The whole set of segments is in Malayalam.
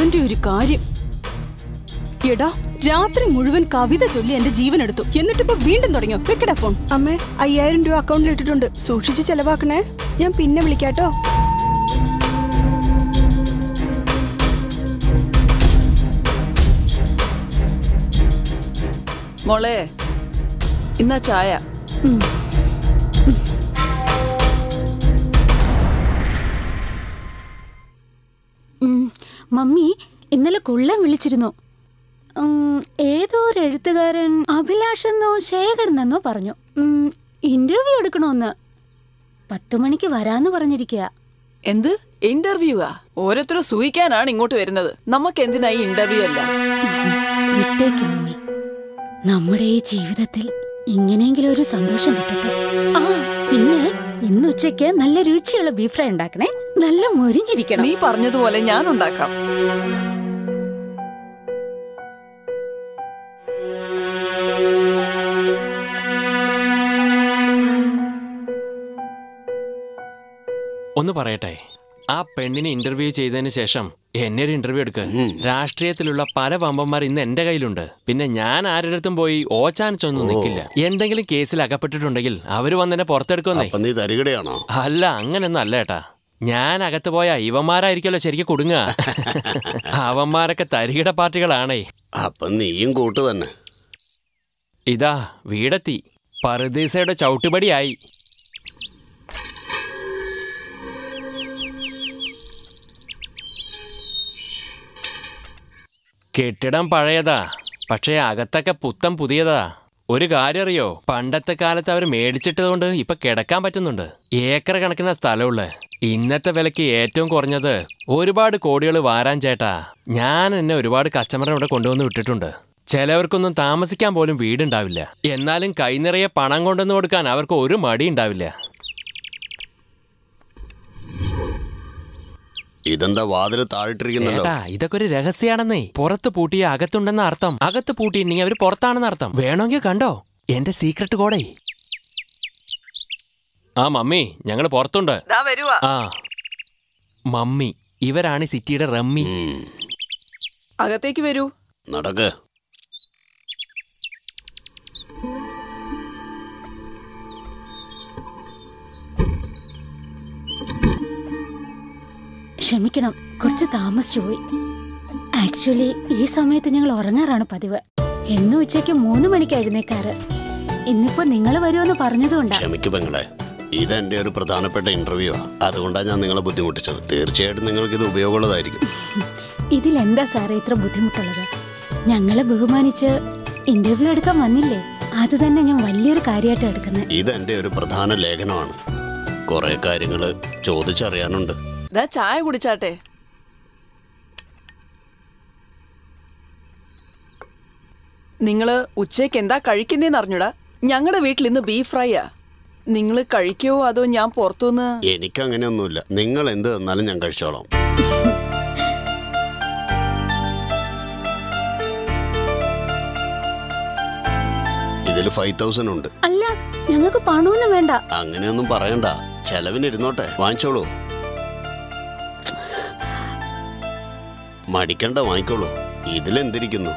ഇവന്റെ ഒരു കാര്യം. എടാ, രാത്രി മുഴുവൻ കവിത ചൊല്ലി എന്റെ ജീവൻ എടുത്തു. എന്നിട്ടിപ്പോ വീണ്ടും തുടങ്ങിയോ? വെക്കടാ ഫോൺ. അമ്മേ, 5000 രൂപ അക്കൗണ്ടിൽ ഇട്ടിട്ടുണ്ട്. സൂക്ഷിച്ച് ചെലവാക്കണേ. ഞാൻ പിന്നെ വിളിക്കാട്ടോ. മോളെ, ഇന്നാ ചായ. മമ്മി ഇന്നലെ കുള്ളൻ വിളിച്ചിരുന്നു. ഏതോ ഒരു എഴുത്തുകാരൻ അഭിലാഷെന്നോ ശേഖരനെന്നോ പറഞ്ഞു ഇന്റർവ്യൂ എടുക്കണോന്ന്. 10 മണിക്ക് വരാന്ന് പറഞ്ഞിരിക്കുക. എന്ത് ഇന്റർവ്യൂവാ? ഓരോരുത്തരും സൂഹിക്കാനാണ് ഇങ്ങോട്ട് വരുന്നത്. നമുക്ക് എന്തിനായി ഇന്റർവ്യൂ അല്ല? വിട്ടേക്ക് മമ്മി, നമ്മുടെ ഈ ജീവിതത്തിൽ ഇങ്ങനെയെങ്കിലും ഒരു സന്തോഷം കിട്ടട്ടെ. ആ പിന്നെ ഇന്ന് ഉച്ചയ്ക്ക് നല്ല രുചിയുള്ള ബീഫ് ഫ്രൈ ഉണ്ടാക്കണേ. നല്ല മൊരിഞ്ഞിരിക്കണം. നീ പറഞ്ഞതുപോലെ ഞാൻ ഉണ്ടാക്കാം. ഒന്ന് പറയട്ടെ, ആ പെണ്ണിനെ ഇന്റർവ്യൂ ചെയ്തതിന് ശേഷം എന്നെ ഒരു ഇന്റർവ്യൂ എടുക്ക. രാഷ്ട്രീയത്തിലുള്ള പല വമ്പന്മാർ ഇന്ന് എന്റെ കയ്യിലുണ്ട്. പിന്നെ ഞാൻ ആരുടെടുത്തും പോയി ഓച്ചാനിച്ചൊന്നും നിൽക്കില്ല. എന്തെങ്കിലും കേസിൽ അകപ്പെട്ടിട്ടുണ്ടെങ്കിൽ അവര് വന്നെന്നെ പുറത്തെടുക്കുന്നേ. അല്ല, അങ്ങനൊന്നും അല്ല ഏട്ടാ. ഞാൻ അകത്ത് പോയാ ഇവന്മാരായിരിക്കല്ലോ ശരിക്കും കൊടുങ്ങുക. അവന്മാരൊക്കെ തരികിട പാർട്ടികളാണേ. നീയും കൂട്ടു തന്നെ. ഇതാ വീടെത്തി. പറുദീസയുടെ ചവിട്ടുപടിയായി. കെട്ടിടം പഴയതാ, പക്ഷേ അകത്തൊക്കെ പുത്തം പുതിയതാ. ഒരു കാര്യം അറിയോ, പണ്ടത്തെ കാലത്ത് അവർ മേടിച്ചിട്ടതുകൊണ്ട് ഇപ്പൊ കിടക്കാൻ പറ്റുന്നുണ്ട്. ഏക്കർ കണക്കിന് സ്ഥലമുള്ള. ഇന്നത്തെ വിലക്ക് ഏറ്റവും കുറഞ്ഞത് ഒരുപാട് കോടികൾ വാരാൻ ചേട്ടാ. ഞാൻ എന്നെ ഒരുപാട് കസ്റ്റമറെ ഇവിടെ കൊണ്ടുവന്ന് വിട്ടിട്ടുണ്ട്. ചിലവർക്കൊന്നും താമസിക്കാൻ പോലും വീടുണ്ടാവില്ല. എന്നാലും കൈ നിറയെ പണം കൊണ്ടുവന്ന് കൊടുക്കാൻ അവർക്ക് ഒരു മടി ഉണ്ടാവില്ല. ഇതെന്താ വാതില് താഴിട്ടിരിക്കുന്നല്ലോ? ഇതൊക്കെ ഒരു രഹസ്യാണെന്നേ. പുറത്ത് പൂട്ടിയ അകത്തുണ്ടെന്ന അർത്ഥം. അകത്ത് പൂട്ടിയിട്ടുണ്ടെങ്കിൽ അവര് പുറത്താണെന്ന് അർത്ഥം. വേണമെങ്കിൽ കണ്ടോ എന്റെ സീക്രട്ട് കോഡേ. ആ മമ്മി, ഞങ്ങള് പുറത്തുണ്ട്. ആ മമ്മി, ഇവരാണ് സിറ്റിയുടെ റമ്മി. അകത്തേക്ക് വരൂ. നടക്ക്. ക്ഷമിക്കണം, കുറച്ച് താമസിച്ചു പോയി. ആക്ച്വലി ഈ സമയത്ത് ഞങ്ങൾ ഉറങ്ങാറാണ് പതിവ്. എന്നും ഉച്ചയ്ക്ക് 3 മണിക്ക് എഴുന്നേക്കാറ്. ഇന്നിപ്പോ നിങ്ങൾ വരുമെന്ന് പറഞ്ഞതുകൊണ്ടാ. ക്ഷമിക്കൂ പെങ്ങളെ, ഇതെന്റെ ഒരു പ്രധാനപ്പെട്ട ഇന്റർവ്യൂ. അതുകൊണ്ടാണ് ഞാൻ നിങ്ങളെ ബുദ്ധിമുട്ടിച്ചത്. തീർച്ചയായിട്ടും നിങ്ങൾക്ക് ഇത് ഉപയോഗമുള്ളതായിരിക്കും. ഇതിലെന്താ സാറേ ഇത്ര ബുദ്ധിമുട്ടുള്ളത്? ഞങ്ങളെ ബഹുമാനിച്ച് ഇന്റർവ്യൂ എടുക്കാൻ വന്നില്ലേ, അത് തന്നെ ഞാൻ വലിയൊരു കാര്യമായിട്ട് എടുക്കുന്നത്. ഇതെന്റെ ഒരു പ്രധാന ലേഖനമാണ്. കുറെ കാര്യങ്ങൾ ചോദിച്ചറിയാനുണ്ട്. ചായ കുടിച്ചാട്ടെ. നിങ്ങള് ഉച്ചയ്ക്ക് എന്താ കഴിക്കുന്നേന്ന് അറിഞ്ഞൂടാ. ഞങ്ങളുടെ വീട്ടിൽ ഇന്ന് ബീഫ് ഫ്രൈയാ. നിങ്ങള് കഴിക്കോ അതോ ഞാൻ പുറത്തുനിന്ന്? എനിക്കങ്ങനെയൊന്നുമില്ല. നിങ്ങൾ എന്ത് തന്നാലും ഞാൻ കഴിച്ചോളാം. ഇതിൽ 5000 ഉണ്ട്. അല്ല, ഞങ്ങൾക്ക് പണമൊന്നും വേണ്ട. അങ്ങനെയൊന്നും പറയണ്ട. ചെലവിന് ഇരുന്നോട്ടെ, വാങ്ങിച്ചോളൂ. മടിക്കണ്ട, വാങ്ങിക്കോളൂ. ഇതിലെന്തിരിക്കുന്നു?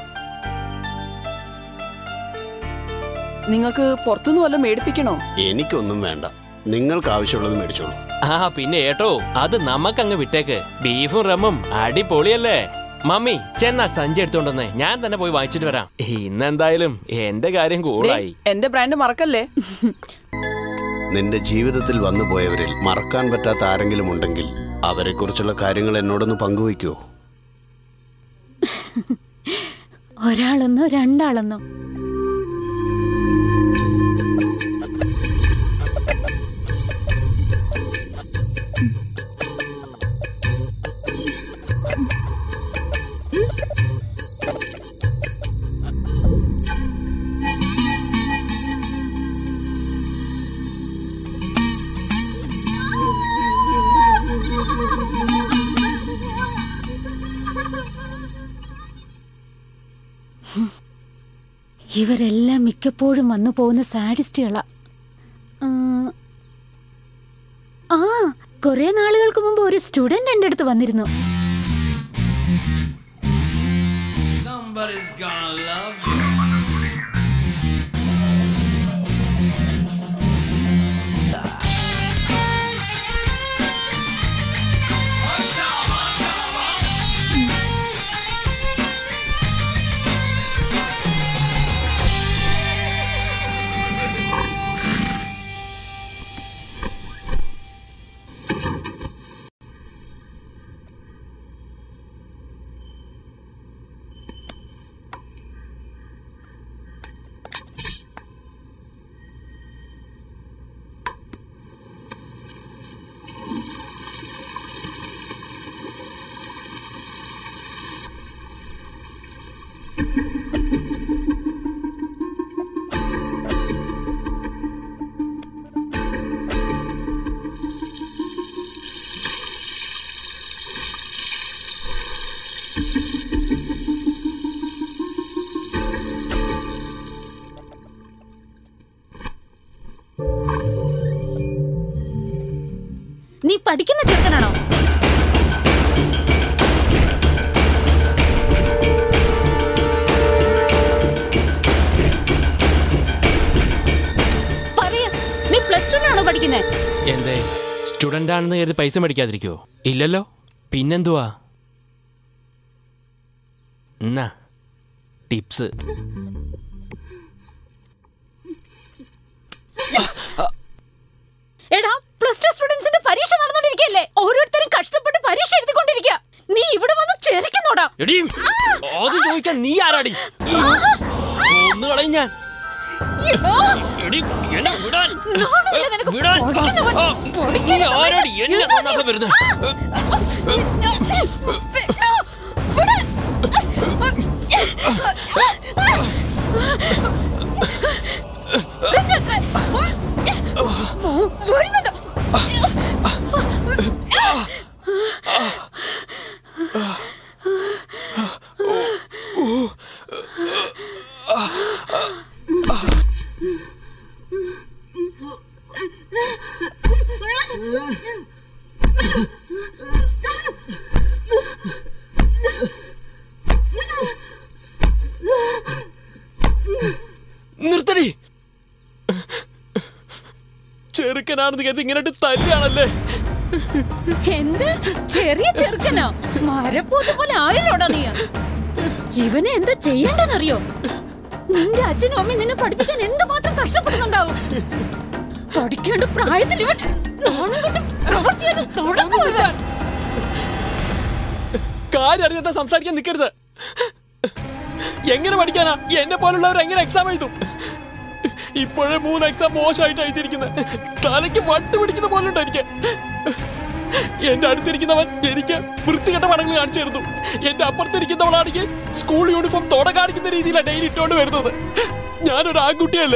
നിങ്ങൾക്ക് പുറത്തുനിന്ന് വല്ലതും മേടിപ്പിക്കണോ? എനിക്കൊന്നും വേണ്ട. നിങ്ങൾക്ക് ആവശ്യമുള്ളത് മേടിച്ചോളൂ. ആ പിന്നെ ഏട്ടോ, അത് നമുക്കങ്ങ് വിട്ടേക്ക്. ബീഫും റമ്മും അടിപൊളിയല്ലേ. മമ്മി, ചെന്നാ സഞ്ചി എടുത്തോണ്ടെന്ന് ഞാൻ തന്നെ പോയി വാങ്ങിച്ചിട്ട് വരാം. ഇന്നെന്തായാലും എന്റെ കാര്യം കൂടായി. എന്റെ ബ്രാൻഡ് മറക്കല്ലേ. നിന്റെ ജീവിതത്തിൽ വന്നു പോയവരിൽ മറക്കാൻ പറ്റാത്ത ആരെങ്കിലും ഉണ്ടെങ്കിൽ അവരെ കുറിച്ചുള്ള കാര്യങ്ങൾ എന്നോടൊന്ന് പങ്കുവയ്ക്കോ? ഒരാളെന്നോ രണ്ടാളെന്നോ? ഇവരെല്ലാം മിക്കപ്പോഴും വന്നു പോകുന്ന സാഡിസ്റ്റുകളാ. കുറെ നാളുകൾക്ക് മുമ്പ് ഒരു സ്റ്റുഡന്റ് എൻ്റെ അടുത്ത് വന്നിരുന്നു. Somebody's gonna love you. നീ പഠിക്കുന്ന ചെറുക്കനാണോ? പറയാ, നീ +2 പഠിക്കുന്നത്? എന്തേ സ്റ്റുഡന്റ് ആണെന്ന് കരുതി പൈസ മേടിക്കാതിരിക്കോ? ഇല്ലല്ലോ, പിന്നെന്തുവാ? എന്നാ ടിപ്സ്. എടാ, +2 സ്റ്റുഡന്റ്സിന്റെ പരീക്ഷ നടന്നുകൊണ്ടിരിക്കുകയല്ലേ? ഓരോരുത്തരും കഷ്ടപ്പെട്ട് പരീക്ഷ എഴുതിക്കൊണ്ടിരിക്കുക. നീ ഇവിടെ വന്ന് ചെറിക്കുന്നോടാ? അത് ചോദിക്കാൻ നീ ആരാടി? ഒന്ന് കളയും ഞാൻ. നിർത്തടി. ചെറുക്കനാണെന്ന് കരുതി ഇങ്ങനെ തല്ലിയാണല്ലേ? എന്ത് ചെറിയ ചെറുക്കനോ? മരപ്പോത്ത് പോലെ ആയല്ലോടാ നീ. ഇവനെ എന്താ ചെയ്യണ്ടെന്നറിയോ? നിന്റെ അച്ഛനും അമ്മയും നിന്നെ പഠിപ്പിക്കാൻ എന്തുമാത്രം കഷ്ടപ്പെടുന്നുണ്ടാവും. പഠിക്കേണ്ട പ്രായത്തിൽ ഇവൻ പ്രവൃത്തിയായിട്ട് തുടങ്ങുക. കാര്യം അറിയാത്ത സംസാരിക്കാൻ നിൽക്കരുത്. എങ്ങനെ പഠിക്കാനാ? എന്നെ പോലുള്ളവർ എങ്ങനെ എക്സാം എഴുതും? ഇപ്പോഴേ 3 എക്സാം മോശമായിട്ട് എഴുതിയിരിക്കുന്നത്. തലയ്ക്ക് വട്ട് പിടിക്കുന്ന പോലുണ്ട് എനിക്ക്. എന്റെ അടുത്തിരിക്കുന്നവൻ എനിക്ക് വൃത്തികെട്ട പടങ്ങൾ കാണിച്ചു തരുന്നു. എന്റെ അപ്പുറത്തിരിക്കുന്നവളാണെങ്കിൽ സ്കൂൾ യൂണിഫോം തോട കാണിക്കുന്ന രീതിയിലാണ് ഡെയിലി ഇട്ടോണ്ട് വരുന്നത്. ഞാനൊരു ആൺകുട്ടിയല്ലേ?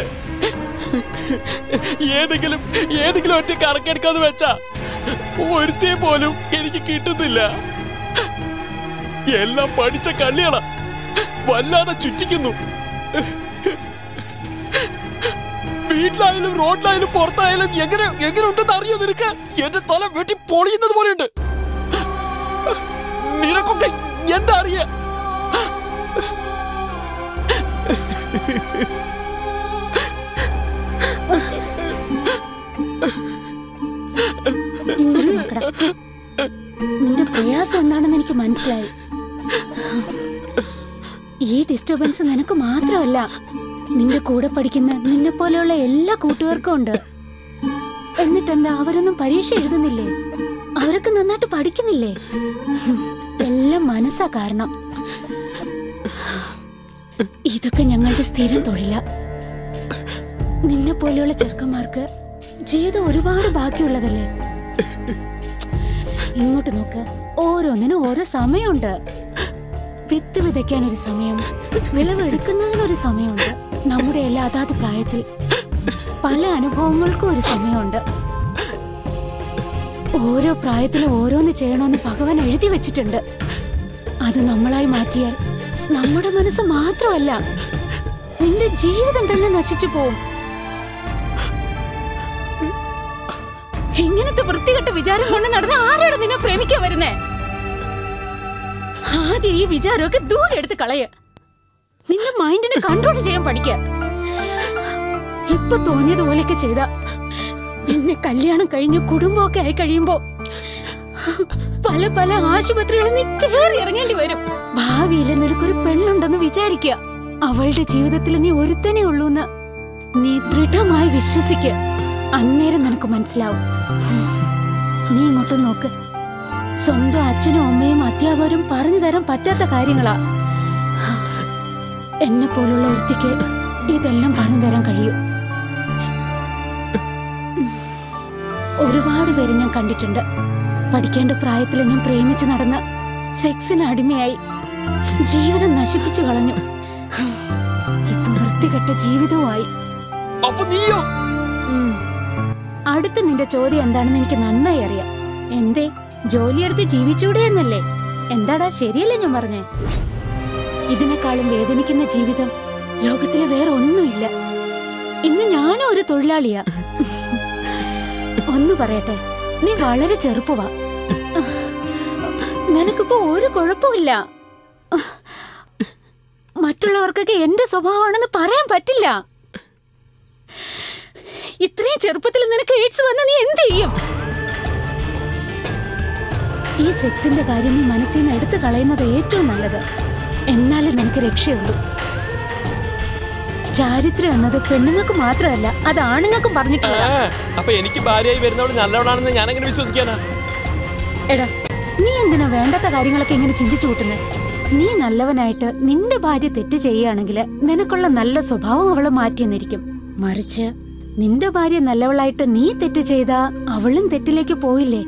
ഏതെങ്കിലും ഒറ്റ കറക്കെടുക്കാന്ന് വെച്ചാ ഒരുത്തേ പോലും എനിക്ക് കിട്ടുന്നില്ല. എല്ലാം പഠിച്ച കള്ളികളാ, വല്ലാതെ ചുറ്റിക്കുന്നു. വീട്ടിലായാലും റോഡിലായാലും പുറത്തായാലും എങ്ങനെ ഉണ്ടെന്ന് അറിയോ നിനക്ക്? എന്റെ തല വെട്ടി പൊളിയുന്നത് പോലെയുണ്ട്. നിനക്കൊക്കെ എന്താ അറിയ? നിന്റെ പ്രയാസം എന്താണെന്ന് എനിക്ക് മനസ്സിലായി. ഈ ഡിസ്റ്റർബൻസ് നിനക്ക് മാത്രമല്ല, നിന്റെ കൂടെ പഠിക്കുന്ന നിന്നെ പോലെയുള്ള എല്ലാ കൂട്ടുകാർക്കും ഉണ്ട്. എന്നിട്ടെന്താ അവരൊന്നും പരീക്ഷ എഴുതുന്നില്ലേ? അവരൊക്കെ നന്നായിട്ട് പഠിക്കുന്നില്ലേ? എല്ലാം മനസ്സാ കാരണം. ഇതൊക്കെ ഞങ്ങളുടെ സ്ഥിരം തൊഴിലാ. നിന്നെ പോലെയുള്ള ചെറുക്കന്മാർക്ക് ജീവിതം ഒരുപാട് ബാക്കിയുള്ളതല്ലേ? ഇങ്ങോട്ട് നോക്ക്, ഓരോന്നിനും ഓരോ സമയമുണ്ട്. വിത്ത് വിതയ്ക്കാൻ ഒരു സമയം, വിളവെടുക്കുന്നതിനൊരു സമയമുണ്ട്. നമ്മുടെ എല്ലാ അതാത് പ്രായത്തിൽ പല അനുഭവങ്ങൾക്കും ഒരു സമയമുണ്ട്. ഓരോ പ്രായത്തിലും ഓരോന്ന് ചെയ്യണമെന്ന് ഭഗവാൻ എഴുതി വെച്ചിട്ടുണ്ട്. അത് നമ്മളായി മാറ്റിയാൽ നമ്മുടെ മനസ്സ് മാത്രമല്ല, നിന്റെ ജീവിതം തന്നെ നശിച്ചു പോവും. ഇങ്ങനത്തെ വൃത്തികെട്ട വിചാരം കൊണ്ട് നടന്ന ആരാണ് നിന്നെ പ്രേമിക്കാൻ വരുന്നേ? ആദ്യം ഈ വിചാരമൊക്കെ ദൂരെ എടുത്ത് കളയ. നിന്റെ മൈൻഡിനെ കൺട്രോൾ ചെയ്യാൻ പഠിക്ക. ഇപ്പൊ തോന്നിയതുപോലെയൊക്കെ ചെയ്ത പിന്നെ കല്യാണം കഴിഞ്ഞ് കുടുംബമൊക്കെ ആയി കഴിയുമ്പോ പല പല ആശുപത്രികളിൽ നീ കയറി ഇറങ്ങേണ്ടി വരും. ഭാവിയിൽ നിനക്കൊരു പെണ്ണുണ്ടെന്ന് വിചാരിക്കുക. അവളുടെ ജീവിതത്തിൽ നീ ഒരുത്തനെ ഉള്ളൂന്ന് നീ ദൃഢമായി വിശ്വസിക്ക. അന്നേരം നിനക്ക് മനസ്സിലാവും. നീ ഇങ്ങോട്ട് നോക്ക്. സ്വന്തം അച്ഛനും അമ്മയും അധ്യാപകരും പറഞ്ഞു തരാൻ പറ്റാത്ത കാര്യങ്ങളാ. എന്നെ പോലുള്ള ഒരുത്തിക്ക് ഇതെല്ലാം പറഞ്ഞു തരാൻ കഴിയും. ഒരുപാട് പേര് ഞാൻ കണ്ടിട്ടുണ്ട്. പഠിക്കേണ്ട പ്രായത്തിൽ ഞാൻ പ്രേമിച്ച് നടന്ന് സെക്സിന് അടിമയായി ജീവിതം നശിപ്പിച്ചു കളഞ്ഞു. ഇപ്പൊ വൃത്തികെട്ട ജീവിതവുമായി. അടുത്ത നിന്റെ ചോദ്യം എന്താണെന്ന് എനിക്ക് നന്നായി അറിയാം. എന്തേ, ജോലിയെടുത്ത് ജീവിച്ചൂടെ എന്നല്ലേ? എന്താടാ, ശരിയല്ലേ ഞാൻ പറഞ്ഞേ? ഇതിനേക്കാളും വേദനിക്കുന്ന ജീവിതം ലോകത്തിലെ വേറെ ഒന്നുമില്ല. ഇന്ന് ഞാനും ഒരു തൊഴിലാളിയാ. ഒന്ന് പറയട്ടെ, നീ വളരെ ചെറുപ്പവാ. നിനക്കിപ്പോ ഒരു കുഴപ്പമില്ല. മറ്റുള്ളവർക്കൊക്കെ എന്റെ സ്വഭാവമാണെന്ന് പറയാൻ പറ്റില്ല. ഇത്രയും ചെറുപ്പത്തിൽ നിനക്ക് എയ്ഡ്സ് വന്ന നീ എന്ത് ചെയ്യും? ഈ സെക്സിന്റെ കാര്യം നീ മനസ്സിൽ നിന്ന് എടുത്തു കളയുന്നത് ഏറ്റവും നല്ലത്. എന്നാലും നിനക്ക് രക്ഷയുള്ളൂ. ചാരിത്രം എന്നത് പെണ്ണുങ്ങൾക്ക് മാത്രമല്ല, അത് ആണുങ്ങൾക്കും പറഞ്ഞിട്ടില്ല. അപ്പൊ എനിക്ക് ഭാര്യയായി വരുന്നവൾ നല്ലവളാണെന്ന് ഞാൻ എങ്ങനെ വിശ്വസിക്കാനാ? എടാ, നീ എന്തിനാ വേണ്ടാത്ത കാര്യങ്ങളൊക്കെ ഇങ്ങനെ ചിന്തിച്ചു കൂട്ടുന്നത്? നീ നല്ലവനായിട്ട് നിന്റെ ഭാര്യ തെറ്റ് ചെയ്യുകയാണെങ്കിൽ നിനക്കുള്ള നല്ല സ്വഭാവം അവള് മാറ്റിയെന്നിരിക്കും. മറിച്ച് നിന്റെ ഭാര്യ നല്ലവളായിട്ട് നീ തെറ്റ് ചെയ്താ അവളും തെറ്റിലേക്ക് പോയില്ലേ?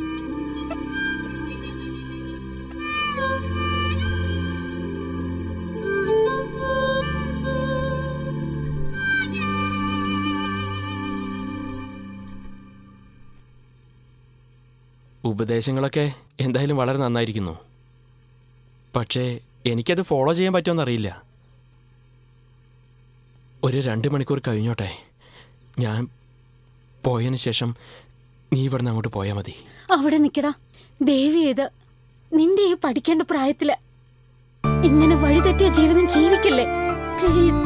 ഉപദേശങ്ങളൊക്കെ എന്തായാലും വളരെ നന്നായിരിക്കുന്നു. പക്ഷേ എനിക്കത് ഫോളോ ചെയ്യാൻ പറ്റുമെന്നറിയില്ല. ഒരു 2 മണിക്കൂർ കഴിഞ്ഞോട്ടെ. ഞാൻ പോയതിന് ശേഷം നീ ഇവിടുന്ന് അങ്ങോട്ട് പോയാൽ മതി. അവിടെ നിൽക്കടാ. ദേവി, ഇത് നിന്റെ ഈ പഠിക്കേണ്ട പ്രായത്തില് ഇങ്ങനെ വഴിതെറ്റിയ ജീവിതം ജീവിക്കല്ലേ, പ്ലീസ്.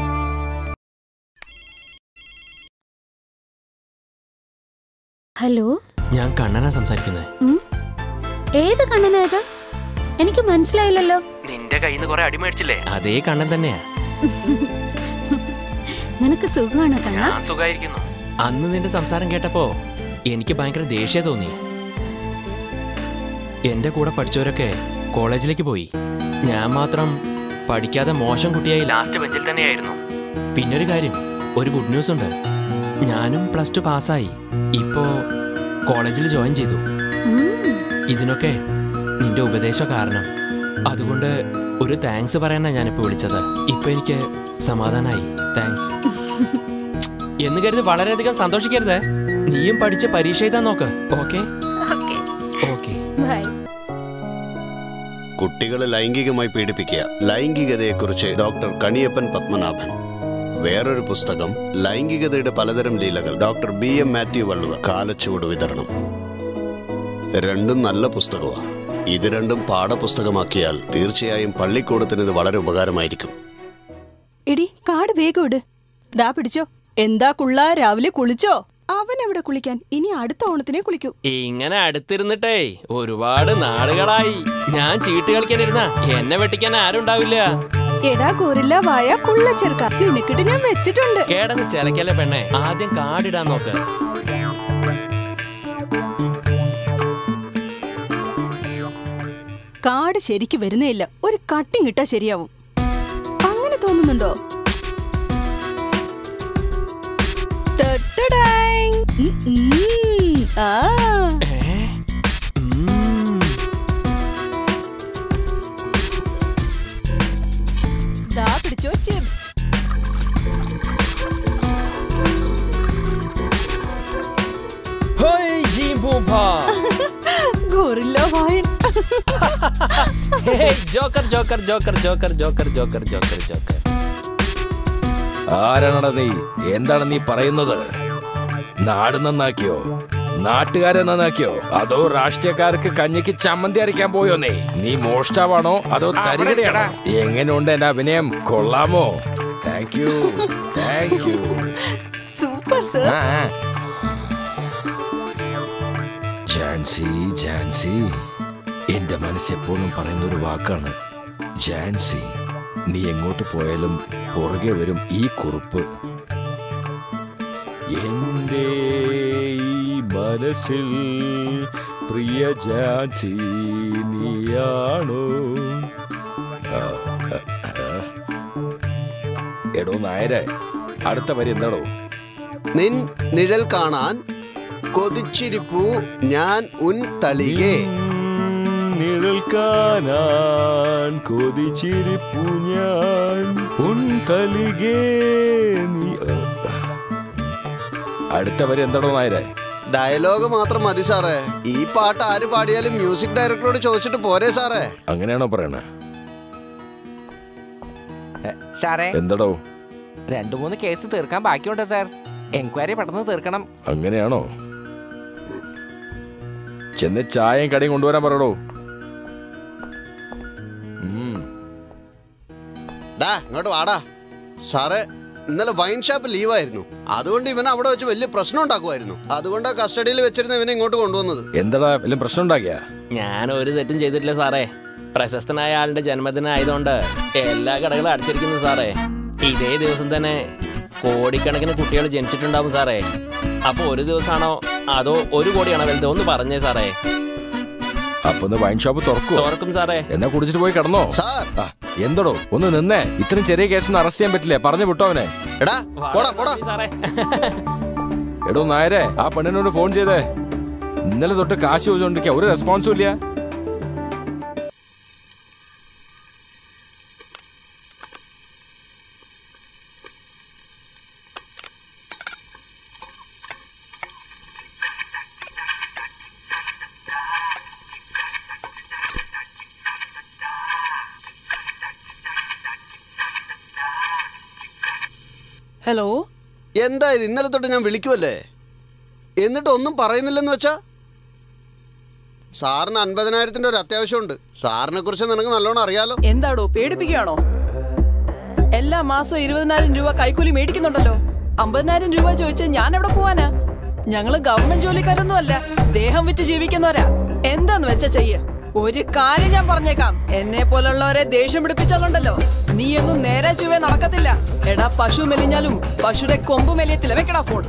ഹലോ, ഞാൻ കണ്ണനാ സംസാരിക്കുന്നത്. ഏത് കണ്ണനാ ഇത്? എനിക്ക് മനസ്സിലായില്ലല്ലോ. നിന്റെ കയ്യിൽ നിന്ന് കുറെ അടി മേടിച്ചില്ലേ, അതേ കണ്ണൻ തന്നെയാ. നിനക്ക് സുഖമാണ് കണ്ണ? ഞാൻ സുഖായിരിക്കുന്നു. അന്ന് നിന്റെ സംസാരം കേട്ടപ്പോ എനിക്ക് ഭയങ്കര ദേഷ്യം തോന്നി. എന്റെ കൂടെ പഠിച്ചവരൊക്കെ കോളേജിലേക്ക് പോയി. ഞാൻ മാത്രം പഠിക്കാതെ മോശം കുട്ടിയായി ലാസ്റ്റ് ബെഞ്ചിൽ തന്നെയായിരുന്നു. പിന്നൊരു കാര്യം, ഒരു ഗുഡ് ന്യൂസ് ഉണ്ട്. ഞാനും +2 പാസ്സായി. ഇപ്പോ കോളേജിൽ ജോയിൻ ചെയ്തു. ഇതിനൊക്കെ നിന്റെ ഉപദേശം കാരണം. അതുകൊണ്ട് ഒരു താങ്ക്സ് പറയാനാ ഞാനിപ്പോ വിളിച്ചത്. ഇപ്പൊ എനിക്ക് സമാധാനായി. താങ്ക്സ് എന്ന് കരുതി വളരെയധികം സന്തോഷിക്കരുത്. നീയും പഠിച്ച് പരീക്ഷ എഴുതാൻ നോക്ക്. Okay okay. കുട്ടികളെ ലൈംഗികമായി പീഡിപ്പിക്കുക, ലൈംഗികതയെക്കുറിച്ച് ഡോക്ടർ കണിയപ്പൻ പത്മനാഭൻ. വേറൊരു പുസ്തകം ലൈംഗികതയുടെ പലതരം ലീലകൾ, ഡോക്ടർ BM മാത്യു വള്ളുവർ, കാലച്ചുവട് വിതരണം. രണ്ടും നല്ല പുസ്തകമാണ്. ഇത് രണ്ടും പാഠപുസ്തകമാക്കിയാൽ തീർച്ചയായും പള്ളിക്കൂടത്തിന് ഇത് വളരെ ഉപകാരമായിരിക്കും. എടി, കാട് വേഗം ഇട്. ദാ പിടിച്ചോ. എന്താ കുള്ള, രാവിലെ കുളിച്ചോ? അവൻ എവിടെ കുളിക്കാൻ? ഇനി അടുത്ത ഓണത്തിനെ കുളിക്കൂ. ഇങ്ങനെ അടുത്തിരുന്നിട്ടേ ഒരുപാട് നാളുകളായി. ഞാൻ ചീട്ട് കളിക്കാനിരുന്ന എന്നെ വെട്ടിക്കാൻ ആരും ഉണ്ടാവില്ല. എടാ ഗോറില്ല, വായ കുള്ള ചെറുക്ക, നിനക്കിട്ട് ഞാൻ വെച്ചിട്ടുണ്ട്. കേടന്ന് ചിലക്കല്ലേ പെണ്ണെ, ആദ്യം കാടിടാൻ നോക്ക്. കാട് ശരിക്ക് വരുന്നേയില്ല. ഒരു കട്ടിങ് ഇട്ടാ ശരിയാവും. അങ്ങനെ തോന്നുന്നുണ്ടോ? ദാ പിടിച്ചോ ചിപ്സ്. ഗോറില്ല വായൻ. Joker joker joker joker joker joker joker joker. ആരാണടാ നീ? എന്താണ് നീ പറയുന്നത്? നാട് നന്നാക്കിയോ? നാട്ടുകാരെ നന്നാക്കിയോ അതോ രാഷ്ട്രീയക്കാർക്ക് കഞ്ഞിക്ക് ചമ്മന്തി അരയ്ക്കാൻ പോയോ നീ മോഷ്ടാവാണോ അതോ തരികടയാണോ? എങ്ങനെയുണ്ട് എന്റെ അഭിനയം? കൊള്ളാമോ? Thank you. Super sir. Jhansi എന്റെ മനസ്സെപ്പോഴും പറയുന്ന ഒരു വാക്കാണ് ജാൻസി. നീ എങ്ങോട്ട് പോയാലും പുറകെ വരും ഈ കുറിപ്പ്. എന്റെ ഈ മനസ്സിൽ പ്രിയ ജാൻസി നീയാണോ? എടോ നായരെ, അടുത്ത വരി എന്താണോ? നിൻ നിഴൽ കാണാൻ കൊതിച്ചിരിപ്പു ഞാൻ ഉൻ തളികെ. നിഴൽ കാണാൻ കൊതിച്ചിരിപ്പു ഞാൻ ഉൻ തളികെ. അടുത്ത വരി എന്താണോ നായരെ? ഡയലോഗ് മാത്രം മതി സാറേ. ഈ പാട്ട് ആര് പാടിയാലും മ്യൂസിക് ഡയറക്ടറോട് ചോദിച്ചിട്ട് പോരെ സാറേ? അങ്ങനെയാണോ പറയണേ? സാറേ, എന്താടോ? 2-3 കേസ് തീർക്കാൻ ബാക്കിയുണ്ട് സാർ. എൻക്വയറി പെട്ടെന്ന് തീർക്കണം. അങ്ങനെയാണോ? ചെന്ന് ചായയും കടയും കൊണ്ടുവരാൻ പറയടോ. ഇങ്ങോട്ട് വാടാ. സാറേ, ഇന്നലെ വൈൻ ഷാപ്പ് ലീവായിരുന്നു. അതുകൊണ്ട് ഇവൻ അവിടെ വെച്ച് വലിയ പ്രശ്നം ഉണ്ടാക്കുമായിരുന്നു. അതുകൊണ്ടാ കസ്റ്റഡിയിൽ വെച്ചിരുന്ന ഇവനെ ഇങ്ങോട്ട് കൊണ്ടുവന്നത്. എന്താടാ വലിയ പ്രശ്നം ഉണ്ടാക്കിയ? ഞാൻ ഒരു തെറ്റും ചെയ്തിട്ടില്ല സാറേ. പ്രശസ്തനായ ആളുടെ ജന്മദിനം ആയതുകൊണ്ട് എല്ലാ കടകളും അടച്ചിരിക്കുന്നു സാറേ. ഇതേ ദിവസം തന്നെ കോടിക്കണക്കിന് കുട്ടികൾ ജനിച്ചിട്ടുണ്ടാവും സാറേ. അപ്പൊ ഒരു ദിവസമാണോ അതോ 1 കോടിയാണോ വലുത്? ഒന്ന് പറഞ്ഞേ സാറേ. അപ്പൊ വൈൻ ഷോപ്പ് തുറക്കും സാറേ. എന്നാ കുടിച്ചിട്ട് പോയി കിടന്നോ? എന്തോടോ ഒന്ന് നിന്നേ. ഇത്രയും ചെറിയ കേസൊന്നും അറസ്റ്റ് ചെയ്യാൻ പറ്റില്ലേ? പറഞ്ഞു വിട്ടോ അവനെ. എടോ നായരെ, ആ പെണ്ണിനോട് ഫോൺ ചെയ്തേ. ഇന്നലെ തൊട്ട് കാശ് ചോദിച്ചോണ്ടിരിക്കുക, ഒരു റെസ്പോൺസും ഇല്ല. ഹലോ, എന്താ ഇത്? ഇന്നലെ തൊട്ട് ഞാൻ വിളിക്കുമല്ലേ, എന്നിട്ട് ഒന്നും പറയുന്നില്ലെന്ന് വെച്ചാ? സാറിന് 50,000 ഒരു അത്യാവശ്യമുണ്ട്. സാറിനെ കുറിച്ച് നിനക്ക് നല്ലോണം അറിയാലോ. എന്താടോ പേടിപ്പിക്കുകയാണോ? എല്ലാ മാസവും 20,000 രൂപ കൈക്കൂലി മേടിക്കുന്നുണ്ടല്ലോ. 50,000 രൂപ ചോദിച്ചാൽ ഞാൻ എവിടെ പോവാനാ? ഞങ്ങള് ഗവൺമെന്റ് ജോലിക്കാരൊന്നും അല്ല, ദേഹം വിറ്റ് ജീവിക്കുന്നവരാ. എന്താന്ന് വെച്ചാ ചെയ്യ. ഒരു കാര്യം ഞാൻ പറഞ്ഞേക്കാം, എന്നെ പോലുള്ളവരെ ദേഷ്യം പിടിപ്പിച്ചാലുണ്ടല്ലോ നീയൊന്നും നേരെ ചുവേ നടക്കത്തില്ല. എടാ, പശു മെലിഞ്ഞാലും പശുടെ കൊമ്പ് മെലിയത്തില്ല. വെക്കടാ ഫോൺ.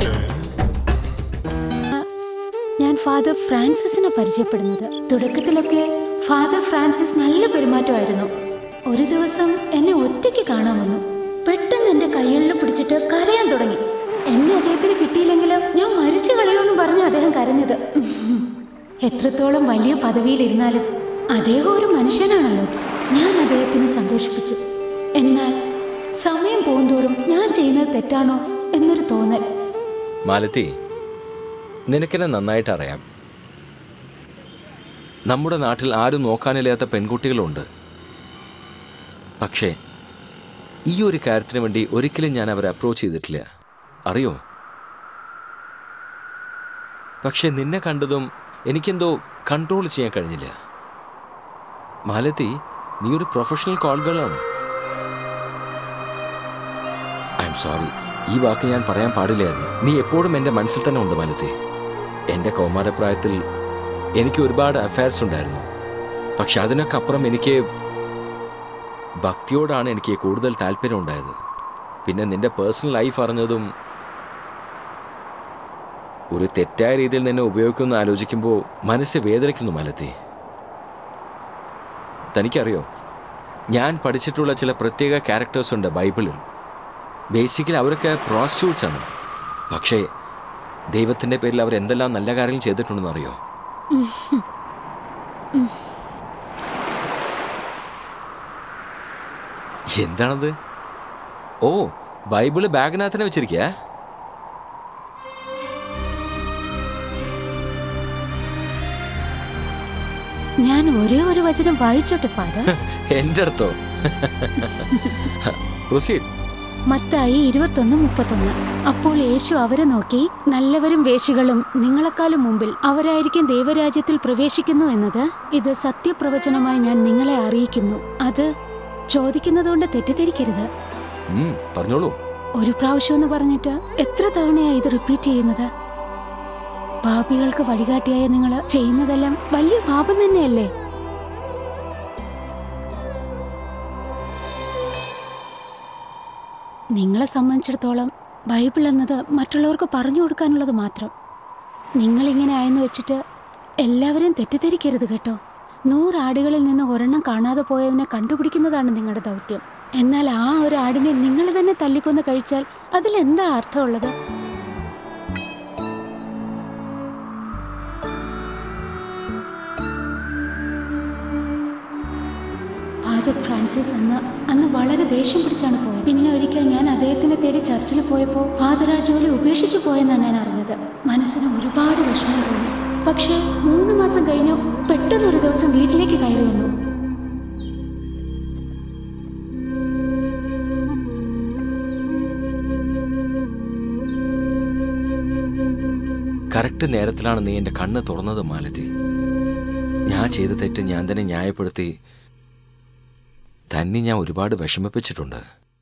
ഞാൻ ഫാദർ ഫ്രാൻസിസിനെ പരിചയപ്പെടുന്നത്. തുടക്കത്തിലൊക്കെ ഫാദർ ഫ്രാൻസിസ് നല്ല പെരുമാറ്റമായിരുന്നു. ഒരു ദിവസം എന്നെ ഒറ്റയ്ക്ക് കാണാൻ വന്നു. പെട്ടെന്ന് എന്റെ കയ്യിൽ പിടിച്ചിട്ട് കരയാൻ തുടങ്ങി. എന്നെ അദ്ദേഹത്തിന് കിട്ടിയില്ലെങ്കിലും ഞാൻ മരിച്ചു കളയുമെന്ന് പറഞ്ഞു അദ്ദേഹം കരഞ്ഞത്. എത്രത്തോളം വലിയ പദവിയിലിരുന്നാലും അദ്ദേഹം ഒരു മനുഷ്യനാണല്ലോ. ഞാൻ അദ്ദേഹത്തിനെ സന്തോഷിപ്പിച്ചു. എന്നാൽ സമയം പോകുന്തോറും ഞാൻ ചെയ്യുന്നത് തെറ്റാണോ എന്നൊരു തോന്നൽ. മാലതി, നിനക്കെന്നെ നന്നായിട്ട് അറിയാം. നമ്മുടെ നാട്ടിൽ ആരും നോക്കാനില്ലാത്ത പെൺകുട്ടികളുണ്ട്. പക്ഷേ ഈ ഒരു കാര്യത്തിന് വേണ്ടി ഒരിക്കലും ഞാൻ അവരെ അപ്രോച്ച് ചെയ്തിട്ടില്ല, അറിയോ? പക്ഷെ നിന്നെ കണ്ടതും എനിക്കെന്തോ കൺട്രോൾ ചെയ്യാൻ കഴിഞ്ഞില്ല. മാലതി, നീ ഒരു പ്രൊഫഷണൽ കോൾ ഗേളാണ്. ഐ എം സോറി, ഈ വാക്ക് ഞാൻ പറയാൻ പാടില്ലായിരുന്നു. നീ എപ്പോഴും എൻ്റെ മനസ്സിൽ തന്നെ ഉണ്ട് മാലതി. എൻ്റെ കൗമാരപ്രായത്തിൽ എനിക്ക് ഒരുപാട് അഫയർസ് ഉണ്ടായിരുന്നു. പക്ഷെ അതിനൊക്കെ അപ്പുറം എനിക്ക് ഭക്തിയോടാണ് എനിക്ക് കൂടുതൽ താല്പര്യം ഉണ്ടായത്. പിന്നെ നിൻ്റെ പേഴ്സണൽ ലൈഫ് അറിഞ്ഞതും ഒരു തെറ്റായ രീതിയിൽ നിന്നെ ഉപയോഗിക്കുമെന്ന് ആലോചിക്കുമ്പോൾ മനസ്സ് വേദനിക്കുന്നു മാലതി. തനിക്കറിയോ, ഞാൻ പഠിച്ചിട്ടുള്ള ചില പ്രത്യേക ക്യാരക്ടേഴ്സ് ഉണ്ട് ബൈബിളിൽ. ബേസിക്കലി അവരൊക്കെ പ്രോസ്റ്റിറ്റ്യൂട്ട്സ് ആണ്. പക്ഷേ ദൈവത്തിൻ്റെ പേരിൽ അവർ എന്തെല്ലാം നല്ല കാര്യങ്ങൾ ചെയ്തിട്ടുണ്ടെന്ന് അറിയോ? എന്താണത്? ഓ, ബൈബിള് ബാഗിനകത്തന്നെ വെച്ചിരിക്കുക. ഞാൻ ഒരേ ഒരു വചനം വായിച്ചോട്ടെ ഫാദർ? എൻ്റെ അടുത്തോ? പ്രൊസീഡ്. മത്തായി 21:31. അപ്പോൾ യേശു അവരെ നോക്കി, നല്ലവരും വേശ്യകളും നിങ്ങളെക്കാളും മുമ്പിൽ അവരായിരിക്കും ദൈവരാജ്യത്തിൽ പ്രവേശിക്കുന്നു എന്നത് ഇത് സത്യപ്രവചനമായി ഞാൻ നിങ്ങളെ അറിയിക്കുന്നു. അത് ചോദിക്കുന്നതുകൊണ്ട് തെറ്റിദ്ധരിക്കരുത്. പറഞ്ഞോളൂ. ഒരു പ്രാവശ്യം എന്ന് പറഞ്ഞിട്ട് എത്ര തവണയാ ഇത് റിപ്പീറ്റ് ചെയ്യുന്നത്? പാപികൾക്ക് വഴികാട്ടിയായ നിങ്ങൾ ചെയ്യുന്നതെല്ലാം വലിയ പാപം തന്നെയല്ലേ? നിങ്ങളെ സംബന്ധിച്ചിടത്തോളം ബൈബിൾ എന്നത് മറ്റുള്ളവർക്ക് പറഞ്ഞു കൊടുക്കാനുള്ളത് മാത്രം. നിങ്ങളിങ്ങനെ ആയെന്ന് വെച്ചിട്ട് എല്ലാവരും തെറ്റിദ്ധരിക്കരുത് കേട്ടോ. 100 ആടുകളിൽ നിന്ന് ഒരെണ്ണം കാണാതെ പോയതിനെ കണ്ടുപിടിക്കുന്നതാണ് നിങ്ങളുടെ ദൗത്യം. എന്നാൽ ആ ഒരു ആടിനെ നിങ്ങൾ തന്നെ തല്ലിക്കൊന്ന് കഴിച്ചാൽ അതിലെന്താ അർത്ഥമുള്ളത്? ഫാദർ ഫ്രാൻസിസ് അന്ന് വളരെ ദേഷ്യം പിടിച്ചാണ് പോയത്. പിന്നെ ഒരിക്കൽ ഞാൻ അദ്ദേഹത്തിനെ തേടി ചർച്ചിൽ പോയപ്പോൾ ഫാദർ ആ ജോലി ഉപേക്ഷിച്ചു പോയെന്നാണ് ഞാൻ അറിഞ്ഞത്. മനസ്സിന് ഒരുപാട് വിഷമം തോന്നി. പക്ഷേ 3 മാസം കഴിഞ്ഞു പെട്ടെന്നൊരു ദിവസം വീട്ടിലേക്ക് കയറി വന്നു. കറക്റ്റ് നേരത്തിലാണ് നീ എൻ്റെ കണ്ണ് തുറന്നത് മാലതി. ഞാൻ ചെയ്ത തെറ്റ് ഞാൻ തന്നെ ന്യായപ്പെടുത്തി തന്നെ ഞാൻ ഒരുപാട് വിഷമിപ്പിച്ചിട്ടുണ്ട്.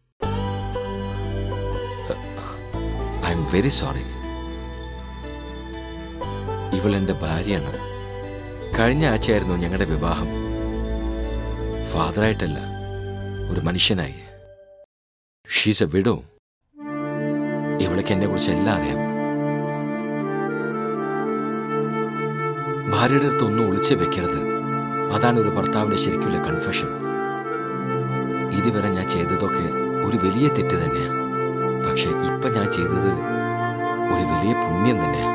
I'm very sorry. ഇവൾ എൻ്റെ ഭാര്യയാണ്. കഴിഞ്ഞ ആഴ്ചയായിരുന്നു ഞങ്ങളുടെ വിവാഹം. ഫാദറായിട്ടല്ല, ഒരു മനുഷ്യനായി. She's a widow. ഇവൾക്ക് എന്നെ കുറിച്ച് എല്ലാം അറിയാം. ഭാര്യയുടെ അടുത്ത് ഒന്നും ഒളിച്ചു വെക്കരുത്. അതാണ് ഒരു ഭർത്താവിന്റെ ശരിക്കുള്ള കൺഫെഷൻ. ഇതുവരെ ഞാൻ ചെയ്തതൊക്കെ ഒരു വലിയ തെറ്റ് തന്നെയാ. പക്ഷെ ഇപ്പൊ ഞാൻ ചെയ്തത് ഒരു വലിയ പുണ്യം തന്നെയാ.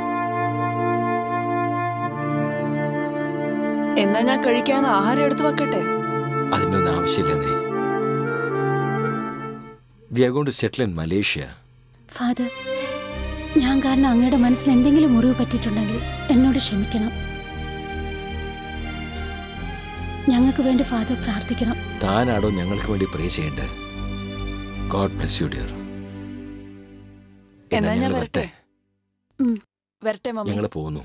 എന്നാ ഞാൻ കഴിക്കാൻ ആഹാരം എടുത്തു വെക്കട്ടെ? അതിനൊന്നും ആവശ്യമില്ലെന്നേ. We are going to settle in Malaysia. Father, ഞാൻ കാരണം അങ്ങയുടെ മനസ്സിൽ എന്തെങ്കിലും മുറിവ് പറ്റിയിട്ടുണ്ടെങ്കിൽ എന്നോട് ക്ഷമിക്കണം. ഞങ്ങൾക്ക് വേണ്ടി ഫാദർ പ്രാർത്ഥിക്കണം. താനാടോ ഞങ്ങൾക്ക് വേണ്ടി പ്രേ ചെയ്യണ്ടേ? God bless you dear. എന്നാ ഞാൻ വരട്ടെ? വരട്ടെ മമ്മി. ഞങ്ങൾ പോകുന്നു.